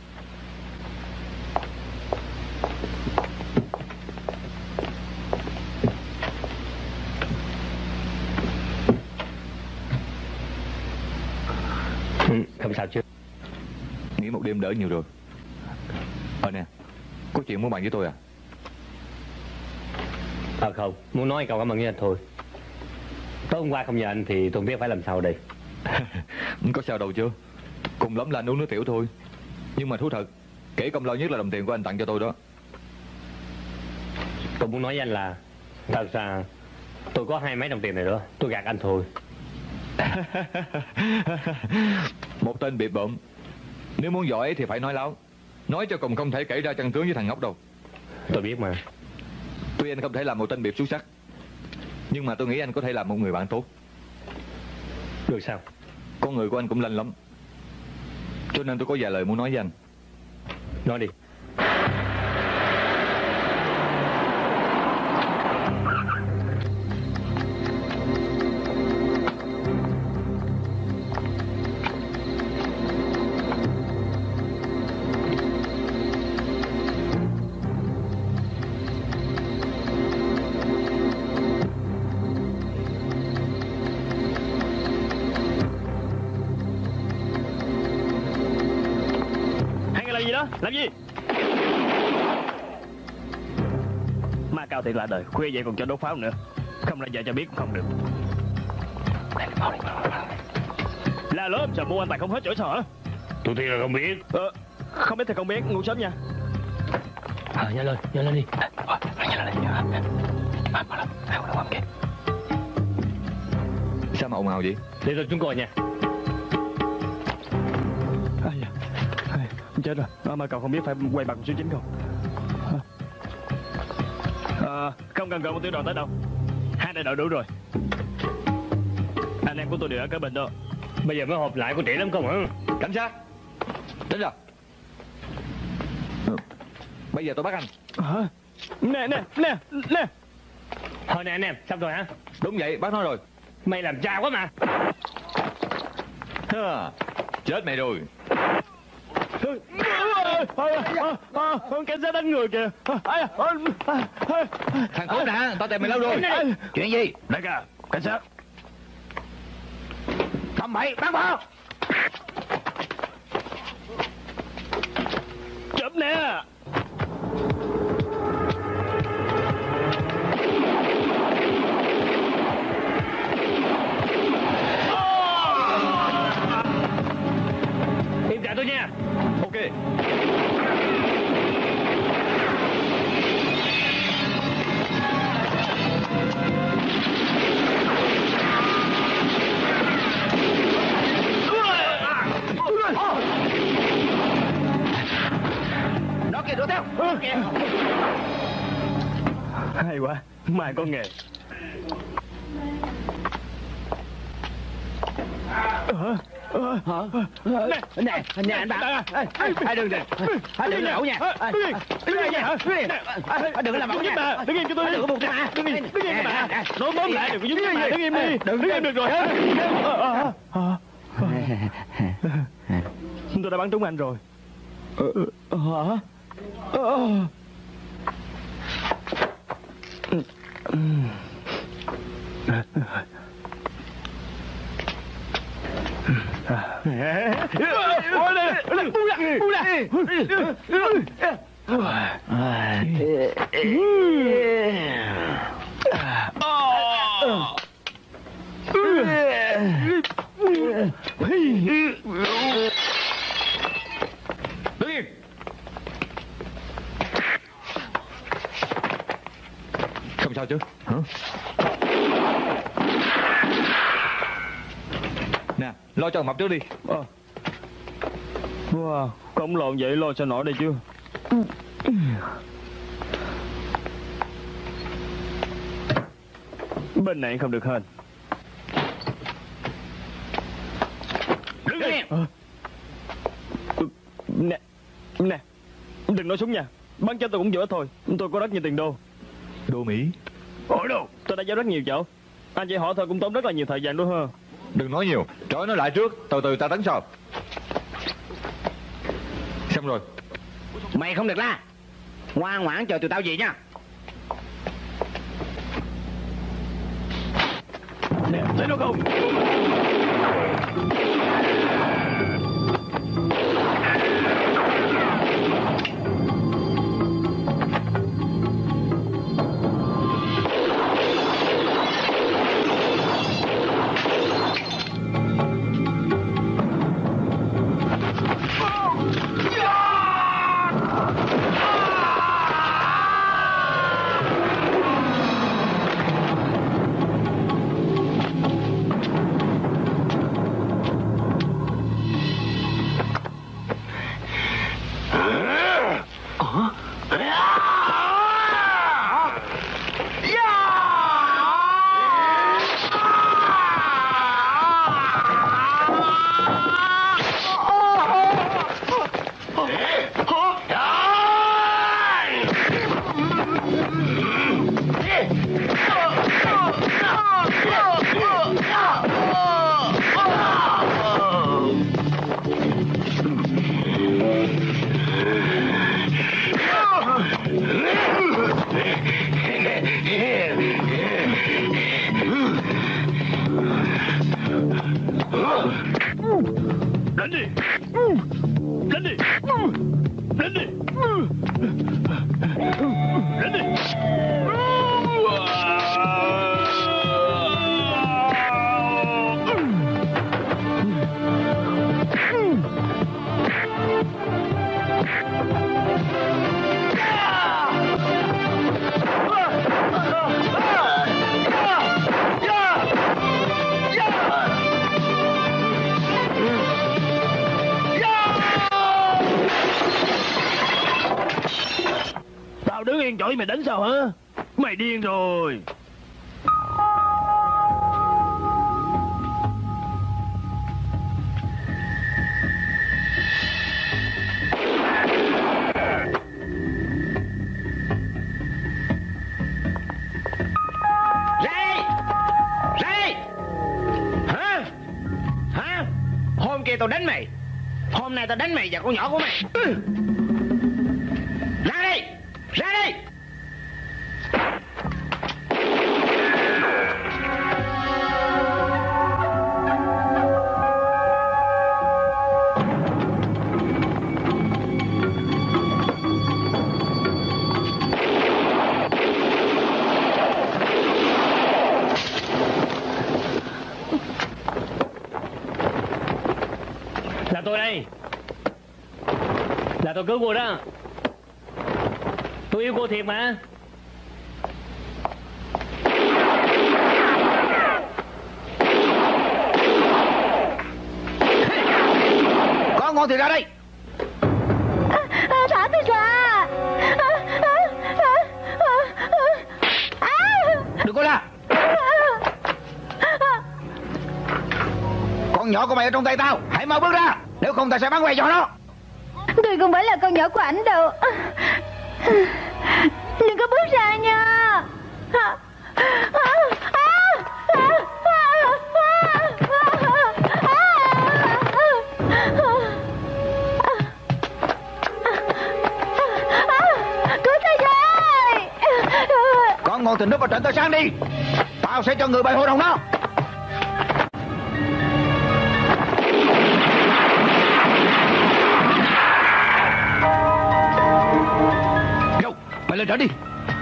Ừ, không sao chứ. Nghỉ một đêm đỡ nhiều rồi. Ờ nè, có chuyện muốn bàn với tôi à? Ờ không, muốn nói câu cảm ơn với anh thôi. Tối hôm qua không nhờ anh thì tôi không biết phải làm sao đây. Không có sao đâu chứ. Cùng lắm là anh uống nước tiểu thôi. Nhưng mà thú thật, kể công lao nhất là đồng tiền của anh tặng cho tôi đó. Tôi muốn nói với anh là thật ra tôi có hai mấy đồng tiền này nữa. Tôi gạt anh thôi. Một tên bịp bợm. Nếu muốn giỏi thì phải nói láo. Nói cho cùng không thể kể ra chân tướng với thằng ngốc đâu. Tôi biết mà. Tuy anh không thể làm một tên bịp xuất sắc, nhưng mà tôi nghĩ anh có thể làm một người bạn tốt. Được sao? Con người của anh cũng lanh lắm, cho nên tôi có vài lời muốn nói với anh. Nói đi. Làm gì? Ma Cao thiệt lạ đời, khuya vậy còn cho đốt pháo nữa. Không là vợ cho biết cũng không được. Là lớn sợ mua anh tài không hết chỗ sao hả? Tôi thiệt là không biết. Ờ, không biết thì không biết, ngủ sớm nha. Ờ, nhanh lên, nhanh lên đi. Ờ, nhanh lên, nhanh lên. Mà, mà lên, hai con đồng kìa. Sao mà ồn ào vậy? Để tôi xuống coi nha. Chết rồi, à, mà cậu không biết phải quay bằng số chín không? À, không cần gọi một tiểu đoàn tới đâu. Hai đại đội đủ rồi. Anh em của tôi đều ở Cỡ Bình đó. Bây giờ mới họp lại có trễ lắm không hả? Cảnh sát, đến rồi. Bây giờ tôi bắt anh. Hả? Nè, nè, nè, nè. Thôi nè anh em, xong rồi hả? Đúng vậy, bắt nó rồi. Mày làm cha quá mà. Ha, chết mày rồi. Cảnh sát đánh người kìa. Thằng khốn nạn, tao tìm mày lâu rồi. Chuyện gì? Đại ca, cảnh sát. Tầm bậy, bắn vào. Chấm nè. Im trả tôi nha. Ok. Nó kìa, đuổi theo. Hay quá, mai có nghề. Nè, nè, nè anh bạn. Hai đừng đừng, hai đừng làm ẩu nha. Đứng yên nha. Đừng có làm ẩu nha. Đứng im cho tôi đi. Đừng có buộc ra mà. Đứng im, đứng im mà. Nói bóm lại đừng có dính mà. Đứng im đi. Đứng im được rồi. Tôi đã bắn trúng anh rồi. Hả? Buông ra, buông ra. Đứng yên. Không sao chứ? Hả? Nè, lo cho thằng Mập trước đi. Ờ. Wow, cổng lộn vậy lo sao nổi đây chứ. Bên này không được hên. Đứng yên. Ờ. Nè, nè, đừng nói súng nha. Bắn cho tôi cũng dở thôi. Tôi có rất nhiều tiền đô. Đô Mỹ? Ôi đâu, tôi đã giao rất nhiều chỗ. Anh chị họ thôi cũng tốn rất là nhiều thời gian đúng không? Đừng nói nhiều, trói nó lại trước, từ từ ta tấn sau. Xong rồi. Mày không được la. Ngoan ngoãn chờ tụi tao về nha. Nè, thấy nó không? Đánh đi. Đánh đi. Đánh đi. Đánh đi. Tao đứng yên chỗ mày đánh sao hả? Mày điên rồi. Ray! Ray! Hả? Hả? Hôm kia tao đánh mày. Hôm nay tao đánh mày và con nhỏ của mày. Ra đây! Ra đây! Là tôi đây. Là tôi cứu cô đó. Tôi yêu cô thiệt mà. Có ngon thì ra đây. À, à, thả tôi ra. À, à, à, à, à. Đừng có la. Con nhỏ của mày ở trong tay tao. Hãy mau bước ra. Nếu không tao sẽ bắn quay cho nó. Tôi không phải là con nhỏ của ảnh đâu. Đừng có bước ra nha. Cứu tôi với. Con ngon thì núp vào trận tao sang đi. Tao sẽ cho người bài hội đồng nó. Mày lên trở đi.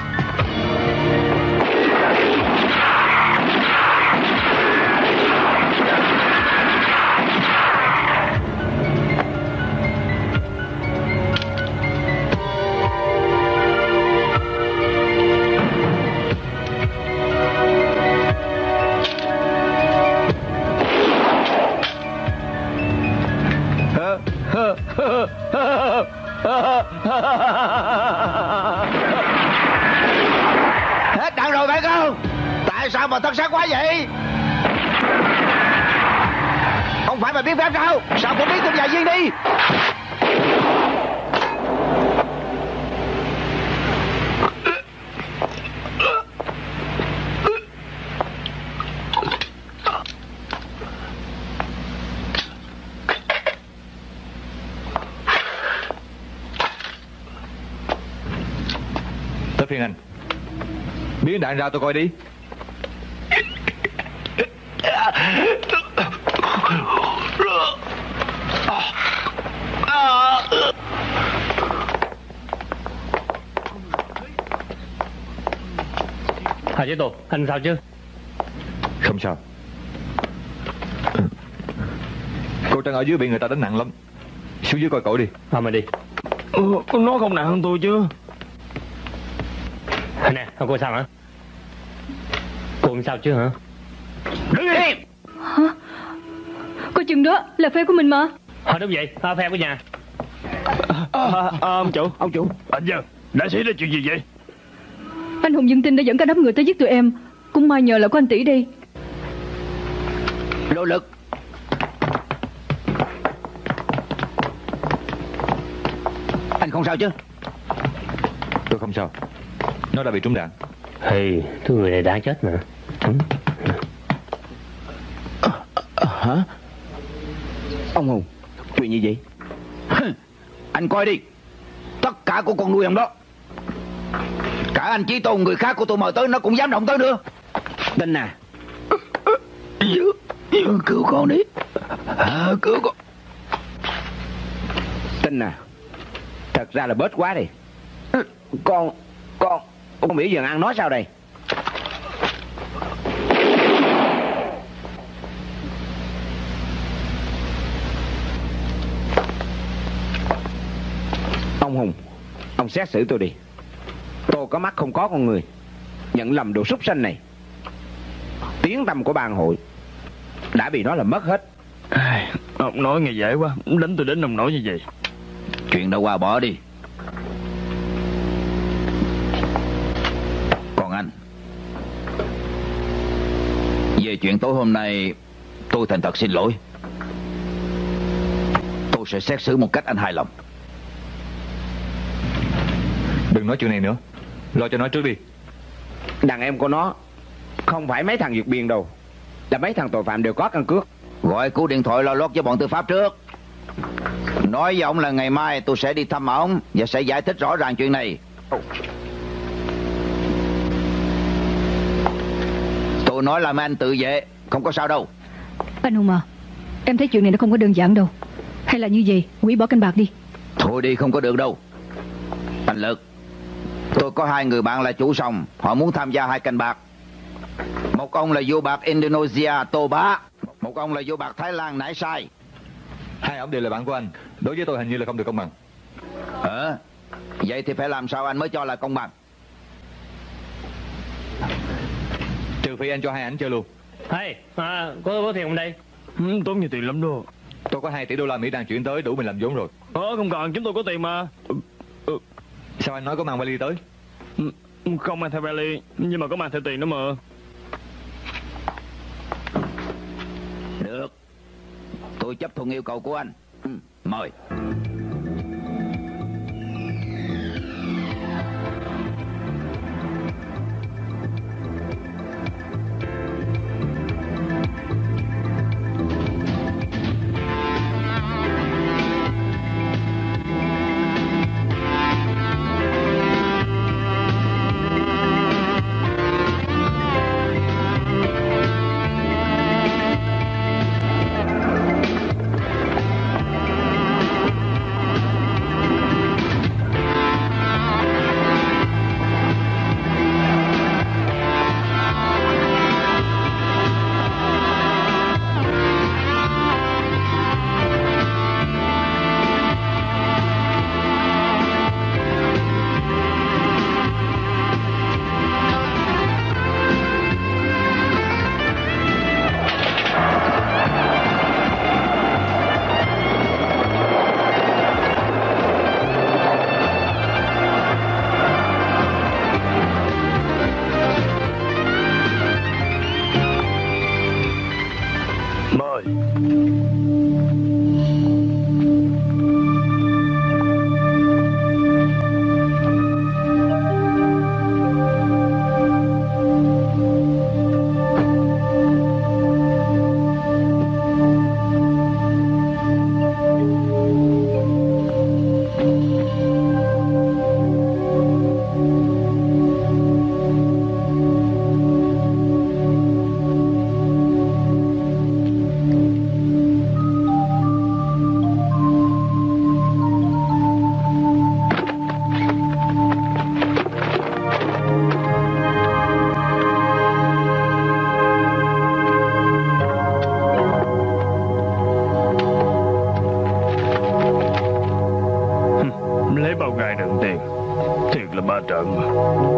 Hết đạn rồi phải không? Tại sao mà thân xác quá vậy? Không phải mày biết phép sao? Sao không biết tôi dài viên đi? phiền anh. Biến đạn ra tôi coi đi. Hà Chế Tô, anh sao chứ? Không sao. Cô Trân ở dưới bị người ta đánh nặng lắm. Xuống dưới coi cổ đi. Thôi mà đi. Ừ, nó không nặng hơn tôi chứ. Nè, cô sao hả? Cô không sao chứ hả? Đứng đi. Hả? Coi chừng đó, là phe của mình mà. À, đúng vậy, à, phe của nhà. À, à, à, ông chủ, ông chủ. Anh Dân, đã xảy ra chuyện gì vậy? Anh Hùng Dân Tinh đã dẫn cả đám người tới giết tụi em. Cũng may nhờ là có anh Tỷ đây. Nỗ lực. Anh không sao chứ? Tôi không sao. Nó đã bị trúng đạn. Hey, thứ người này đã chết mà. Ừ. À, à, hả? Ông Hùng, chuyện gì vậy? Anh coi đi. Tất cả của con nuôi ông đó. Cả anh Chí Tôn người khác của tôi mời tới nó cũng dám động tới nữa. Tinh à, Dương, Dương cứu con đi. À, cứu con. Tinh à, thật ra là bớt quá đi. Con, con, con biểu giờ ăn nói sao đây? Ông Hùng, ông xét xử tôi đi. Tôi có mắt không có con người, nhận lầm đồ súc sanh này. Tiếng tăm của bang hội đã bị nó làm mất hết. Ông nói nghe dễ quá, đánh tôi đến nông nổi như vậy. Chuyện đã qua bỏ đi. Còn anh, về chuyện tối hôm nay, tôi thành thật xin lỗi. Tôi sẽ xét xử một cách anh hài lòng. Đừng nói chuyện này nữa, lo cho nó trước đi. Đàn em của nó không phải mấy thằng vượt biên đâu, là mấy thằng tội phạm đều có căn cước. Gọi cú điện thoại lo lót với bọn tư pháp trước. Nói với ông là ngày mai tôi sẽ đi thăm ông và sẽ giải thích rõ ràng chuyện này. Tôi nói là mấy anh tự vệ, không có sao đâu. Anh Hùng à, em thấy chuyện này nó không có đơn giản đâu. Hay là như vậy, hủy bỏ canh bạc đi. Thôi đi, không có được đâu. Anh Lực, tôi có hai người bạn là chủ sòng, họ muốn tham gia hai canh bạc. Một ông là vua bạc Indonesia Tô Bá, một ông là vua bạc Thái Lan Nải Sai. Hai ông đều là bạn của anh. Đối với tôi hình như là không được công bằng. Ờ, vậy thì phải làm sao anh mới cho là công bằng? Trừ phi anh cho hai ảnh chơi luôn. Hey, à, có có tiền không đây? Ừ, tốn nhiều tiền lắm đó. Tôi có hai tỷ đô la Mỹ đang chuyển tới, đủ mình làm vốn rồi. Ờ, không cần, chúng tôi có tiền mà. Ừ, ừ. Sao anh nói có mang vali tới? Ừ, không mang theo vali, nhưng mà có mang theo tiền nữa mà. Được, tôi chấp thuận yêu cầu của anh. Ừ, mời. lấy bao ngày đựng tiền. Thiệt là ba trận mà.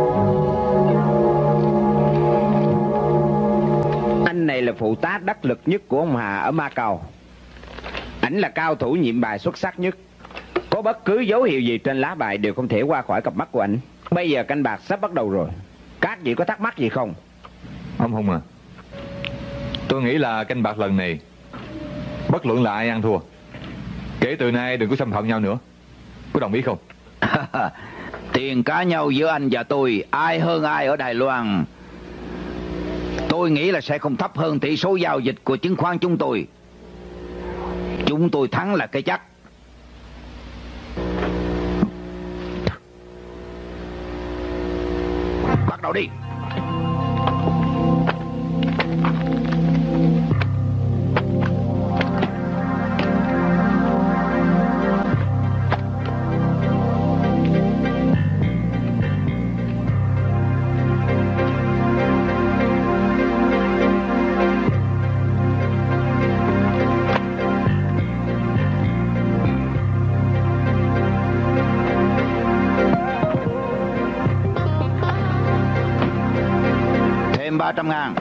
Anh này là phụ tá đắc lực nhất của ông Hà ở Macau. Ảnh là cao thủ nhiệm bài xuất sắc nhất. Có bất cứ dấu hiệu gì trên lá bài đều không thể qua khỏi cặp mắt của ảnh. Bây giờ canh bạc sắp bắt đầu rồi. Các vị có thắc mắc gì không? Ông Hùng à, tôi nghĩ là canh bạc lần này bất luận là ai ăn thua, kể từ nay đừng có xâm phạm nhau nữa. Có đồng ý không? Tiền cá nhau giữa anh và tôi, ai hơn ai ở Đài Loan, tôi nghĩ là sẽ không thấp hơn tỷ số giao dịch của chứng khoán chúng tôi. Chúng tôi thắng là cái chắc. Bắt đầu đi. ba trăm ngàn.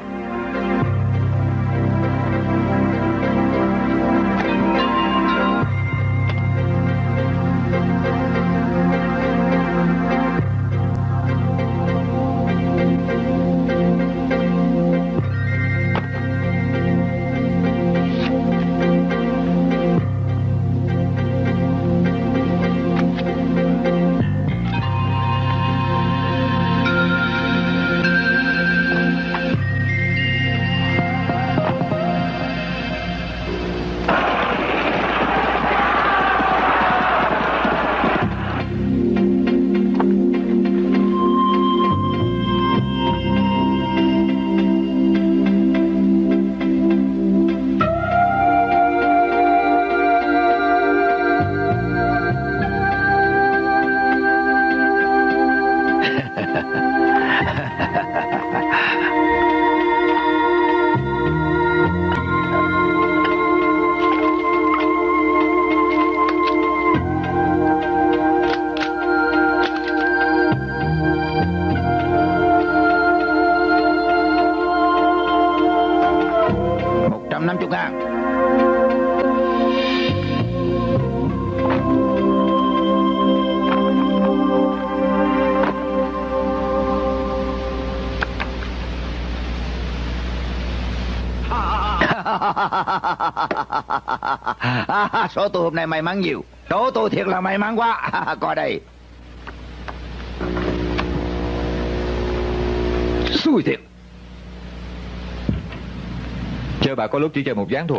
năm mươi ngàn. Số tôi hôm nay may mắn nhiều. Số tôi thiệt là may mắn quá. Coi đây. Xui thiệt. Chơi bà có lúc chỉ chơi một ván thôi.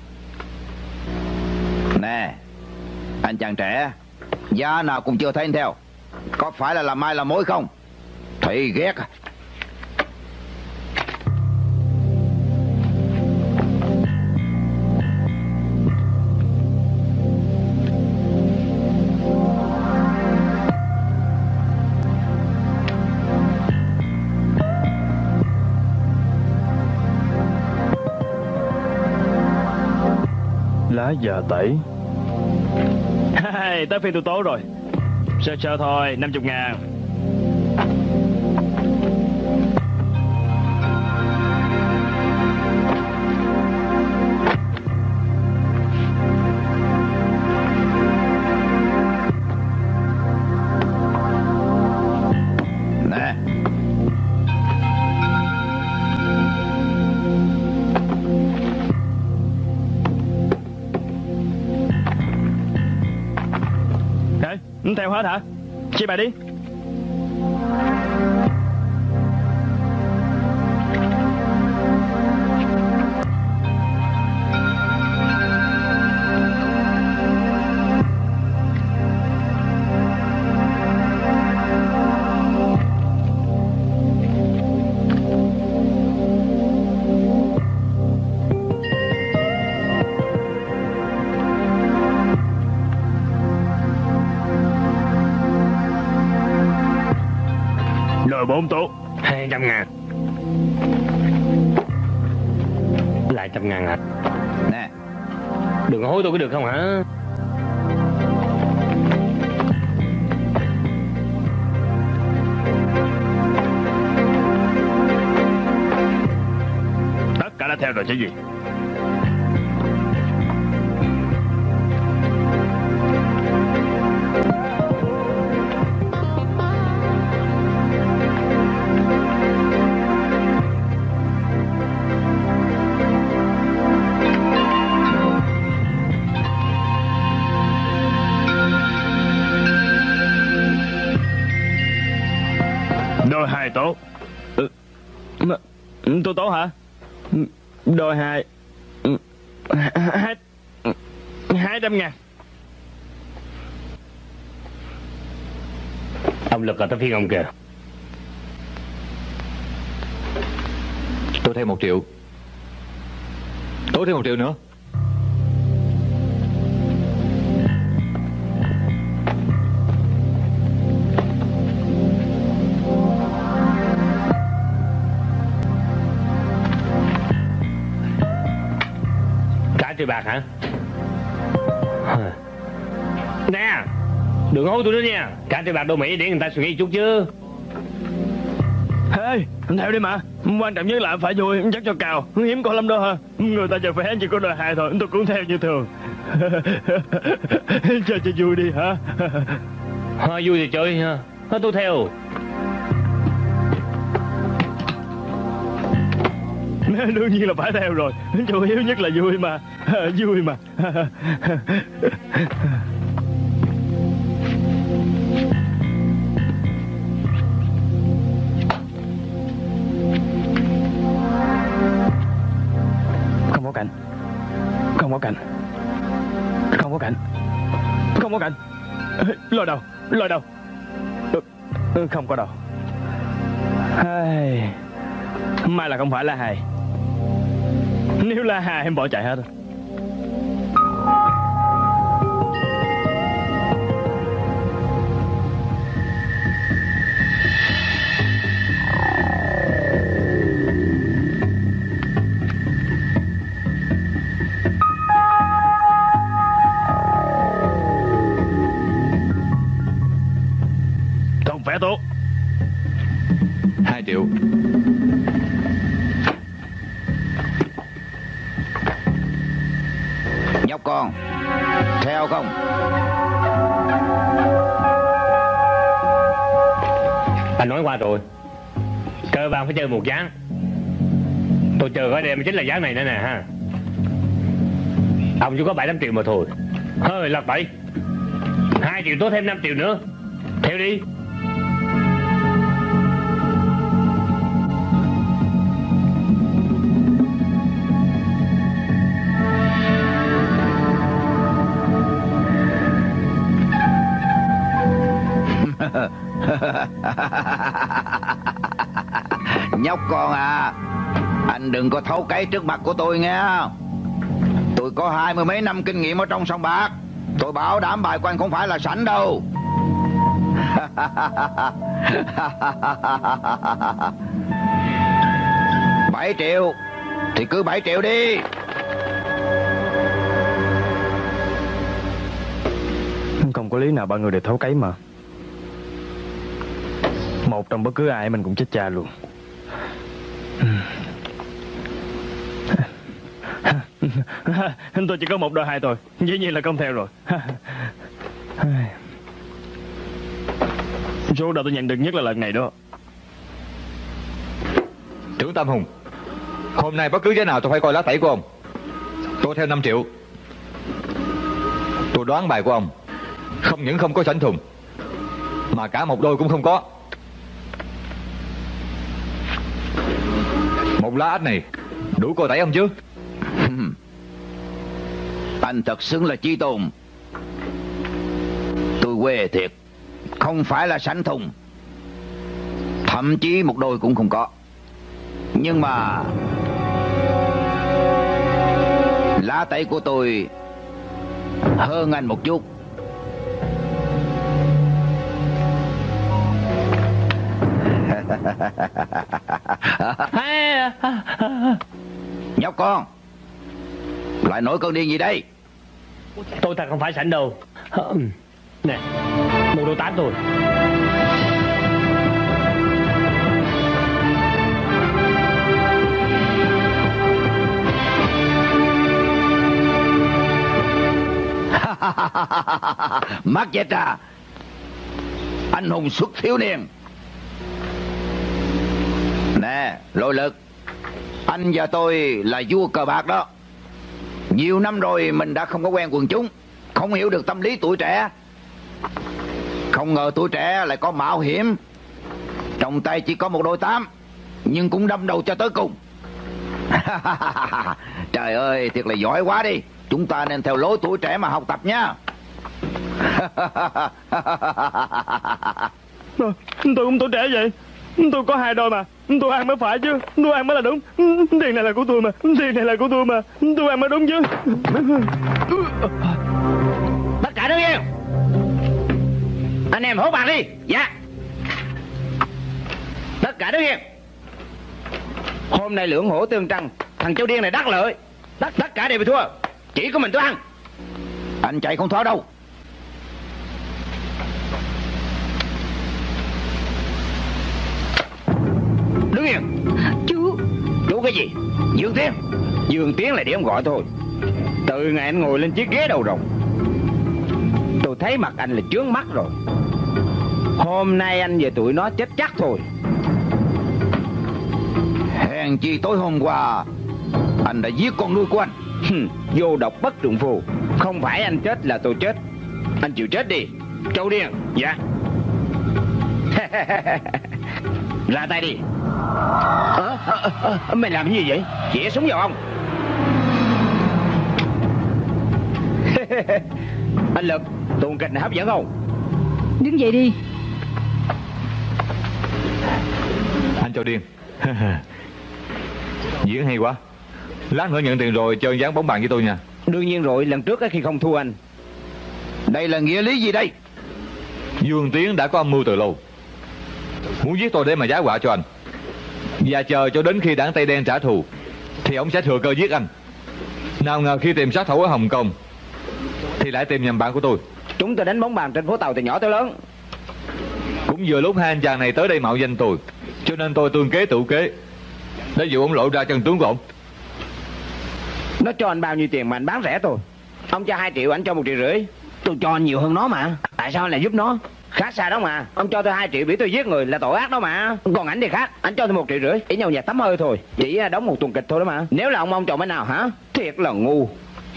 Nè, anh chàng trẻ, giá nào cũng chưa thấy anh theo. Có phải là làm mai làm mối không? Thấy ghét à. Lá già tẩy. Hey, tới phiên tôi tố rồi. Sơ sơ thôi, năm mươi ngàn. Nè. Không theo hết hả? Chia bài đi. Rồi bốn tố. Hai trăm ngàn. Lại trăm ngàn hả? Nè. Đừng có hối tôi có được không hả? theo rồi chứ gì. Đôi hai tố. Ừ. Tôi tố hả? Đôi hai hai hai trăm ngàn. Ông Lực là tới phiên ông kìa. Tôi thêm một triệu. Tôi thêm một triệu nữa. Triệu bạc hả? Nè, đừng hối tôi nữa nha. Cả triệu bạc đô Mỹ để người ta suy nghĩ chút chứ. Ê, theo đi mà. Quan trọng nhất là phải vui, chắc cho cào. Hiếm có lắm đâu hả? Người ta chờ phải chỉ có đời hai thôi. Tôi cũng theo như thường. Chơi cho vui đi hả? Ha, vui thì chơi ha. Tôi theo. Đương nhiên là phải theo rồi. Chủ yếu nhất là vui mà. Vui mà. Không có cạnh. Không có cạnh. Không có cạnh. Không có cạnh. Lôi đầu. Lôi đầu. Không có đầu. May là không phải là hài. Nếu là hài em bỏ chạy hết rồi. Không phải tốt. Hai triệu. Nhóc con, theo không? Anh nói qua rồi. Cơ bản phải chơi một ván. Tôi chờ gói đêm chính là ván này nữa nè ha. Ông chỉ có bảy tám triệu mà thôi. Hơi lật bậy. Hai triệu tốt thêm năm triệu nữa. Theo đi. Nhóc con à, anh đừng có thấu cái trước mặt của tôi nghe. Tôi có hai mươi mấy năm kinh nghiệm ở trong sòng bạc. Tôi bảo đảm bài của anh không phải là sẵn đâu. Bảy triệu thì cứ bảy triệu đi. Không có lý nào ba người đều thấu cái mà. Một trong bất cứ ai mình cũng chết cha luôn. Tôi chỉ có một đôi hai thôi. Dĩ nhiên là không theo rồi. Số đầu tôi nhận được nhất là lần này đó. Trưởng Tam Hùng, hôm nay bất cứ giá nào tôi phải coi lá tẩy của ông. Tôi theo năm triệu. Tôi đoán bài của ông không những không có sảnh thùng, mà cả một đôi cũng không có. Một lá ách này đủ coi tẩy ông chứ? Anh thật xứng là Chí Tôn. Tôi quê thiệt, không phải là sảnh thùng, thậm chí một đôi cũng không có. Nhưng mà lá tẩy của tôi hơn anh một chút. Nhóc con, lại nổi cơn điên gì đây? Tôi thật không phải sảnh đâu. Nè, một đôi tám thôi. Mắc chết à. Anh hùng xuất thiếu niên. Nè Lôi Lực, anh và tôi là vua cờ bạc đó. Nhiều năm rồi mình đã không có quen quần chúng, không hiểu được tâm lý tuổi trẻ. Không ngờ tuổi trẻ lại có mạo hiểm. Trong tay chỉ có một đôi tám, nhưng cũng đâm đầu cho tới cùng. Trời ơi, thiệt là giỏi quá đi. Chúng ta nên theo lối tuổi trẻ mà học tập nha. Tôi không tuổi trẻ vậy. Tôi có hai đôi mà. Tôi ăn mới phải chứ. Tôi ăn mới là đúng. Tiền này là của tôi mà. Tiền này là của tôi mà. Tôi ăn mới đúng chứ. Tất cả đứng yên. Anh em hốt bạc đi. Dạ. Tất cả đứng yên. Hôm nay lưỡng hổ tương trăng, thằng Châu Điên này đắc lợi. Tất tất cả đều bị thua. Chỉ có mình tôi ăn. Anh chạy không thoát đâu. Đứng yên. Chú. Chú cái gì? Dương Tiến. Dương Tiến là để ông gọi thôi. Từ ngày anh ngồi lên chiếc ghế đầu rồng, tôi thấy mặt anh là chướng mắt rồi. Hôm nay anh về tụi nó chết chắc thôi. Hèn chi tối hôm qua anh đã giết con nuôi của anh. Vô độc bất trùng phù. Không phải anh chết là tôi chết. Anh chịu chết đi. Châu Điên. Dạ. Ra tay đi. à, à, à, Mày làm cái gì vậy? Chĩa súng vào ông. Anh Lực, tuồng kịch này hấp dẫn không? Đứng dậy đi. Anh Châu Điên. Diễn hay quá. Lát nữa nhận tiền rồi chơi dáng bóng bàn với tôi nha. Đương nhiên rồi, lần trước khi không thua anh. Đây là nghĩa lý gì đây? Dương Tiến đã có âm mưu từ lâu, muốn giết tôi để mà giá họa cho anh. Và chờ cho đến khi đảng Tây Đen trả thù thì ông sẽ thừa cơ giết anh. Nào ngờ khi tìm sát thủ ở Hồng Kông thì lại tìm nhầm bạn của tôi. Chúng tôi đánh bóng bàn trên phố tàu từ nhỏ tới lớn. Cũng vừa lúc hai anh chàng này tới đây mạo danh tôi, cho nên tôi tương kế tự kế để dụ ông lộ ra chân tướng của ông. Nó cho anh bao nhiêu tiền mà anh bán rẻ tôi? Ông cho hai triệu, anh cho một triệu rưỡi. Tôi cho anh nhiều hơn nó mà. Tại sao anh lại giúp nó? Khác xa đó mà. Ông cho tôi hai triệu biểu tôi giết người là tội ác đó mà. Còn ảnh thì khác. Anh cho tôi một triệu rưỡi để nhau nhà tắm hơi thôi. Chỉ đóng một tuần kịch thôi đó mà. Nếu là ông ông chọn bên nào hả? Thiệt là ngu.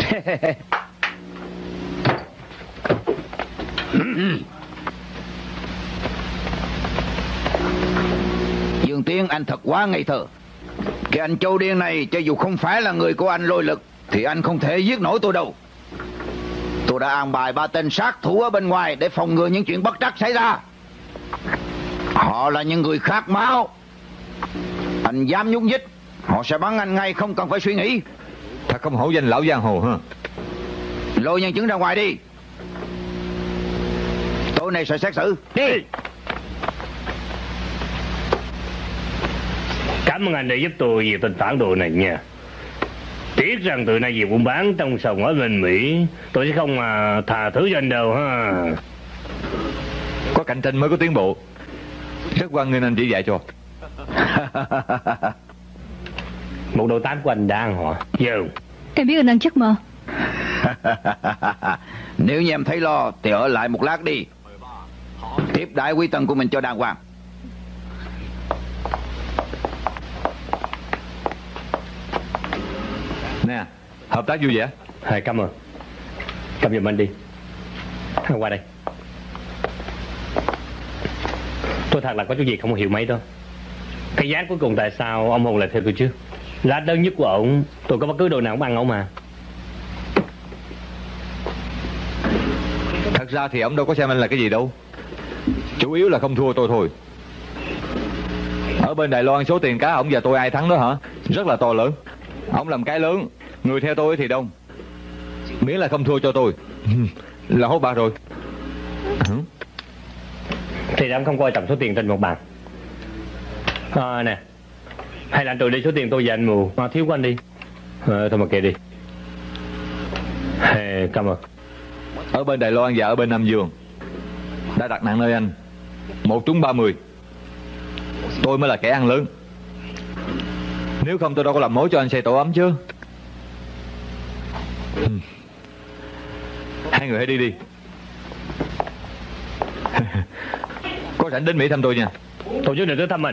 Dương Tiến, anh thật quá ngây thơ. Cái anh Châu Điên này cho dù không phải là người của anh Lôi Lực thì anh không thể giết nổi tôi đâu. Tôi đã an bài ba tên sát thủ ở bên ngoài để phòng ngừa những chuyện bất trắc xảy ra. Họ là những người khát máu. Anh dám nhúc nhích, họ sẽ bắn anh ngay không cần phải suy nghĩ. Thật không hổ danh lão giang hồ ha. Lôi nhân chứng ra ngoài đi. Tối nay sẽ xét xử. Đi. Cảm ơn anh đã giúp tôi về tên phản đồ này nha. Tiếc rằng từ nay về buôn bán trong sòng ở bên Mỹ, tôi sẽ không mà thà thứ cho anh đâu ha. Có cạnh tranh mới có tiến bộ. Rất hoan nghênh anh chỉ dạy cho. Một đồ tám của anh đã ăn họ. Giờ em biết anh ăn chắc mà. Nếu như em thấy lo thì ở lại một lát đi, tiếp đãi quý tân của mình cho đàng hoàng. Nè, hợp tác vui vẻ. Hai, cảm ơn. Cầm giùm anh đi. Qua đây. Tôi thật là có chút gì không hiểu mấy đâu. Cái giá cuối cùng tại sao ông Hùng lại theo tôi chứ? Giá đơn nhất của ổng, tôi có bất cứ đồ nào cũng ăn ổng mà. Thật ra thì ổng đâu có xem anh là cái gì đâu. Chủ yếu là không thua tôi thôi. Ở bên Đài Loan số tiền cá ổng và tôi ai thắng đó hả? Rất là to lớn. Ổng làm cái lớn, người theo tôi thì đông. Miễn là không thua cho tôi là hốt bạc rồi. Thì ông không coi trọng số tiền trên một bàn. À, nè, hay là anh trừ đi số tiền tôi và anh Mù mà thiếu của anh đi. À, thôi mà kệ đi. Hey, cảm ơn. Ở bên Đài Loan và ở bên Nam Dương đã đặt nặng nơi anh. Một trúng ba mươi. Tôi mới là kẻ ăn lớn. Nếu không tôi đâu có làm mối cho anh xây tổ ấm chứ. Hai Hai người hãy đi đi. Có rảnh đến Mỹ thăm tôi nha. Tổ chức đừng tới thăm mình.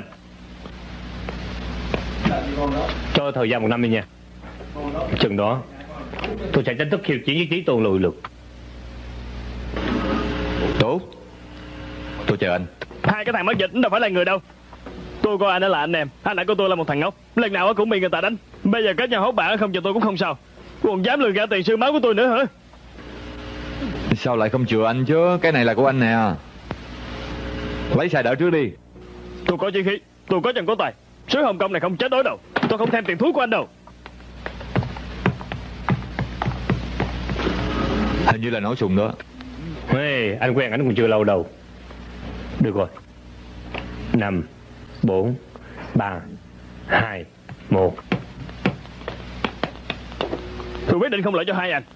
Cho thời gian một năm đi nha. Chừng đó tôi sẽ chính thức khiêu chiến với Chí Tôn lùi lực. Tốt. Tôi chờ anh. Hai cái thằng mất dịch đâu phải là người đâu. Tôi coi anh đã là anh em. Anh đã của tôi là một thằng ngốc. Lần nào cũng bị người ta đánh. Bây giờ kết nhau hốt bạc không cho tôi cũng không sao. Còn dám lừa gạt tiền xương máu của tôi nữa hả? Sao lại không chừa anh chứ? Cái này là của anh nè. Lấy xài đỡ trước đi. Tôi có chí khí, tôi có chân có tài. Sứ Hồng Kông này không chết đối đâu. Tôi không thèm tiền thúi của anh đâu. Hình như là nói sùng đó. Hey, anh quen anh còn chưa lâu đâu. Được rồi. Năm, bốn, ba, hai, một. Tôi quyết định không lợi cho hai anh.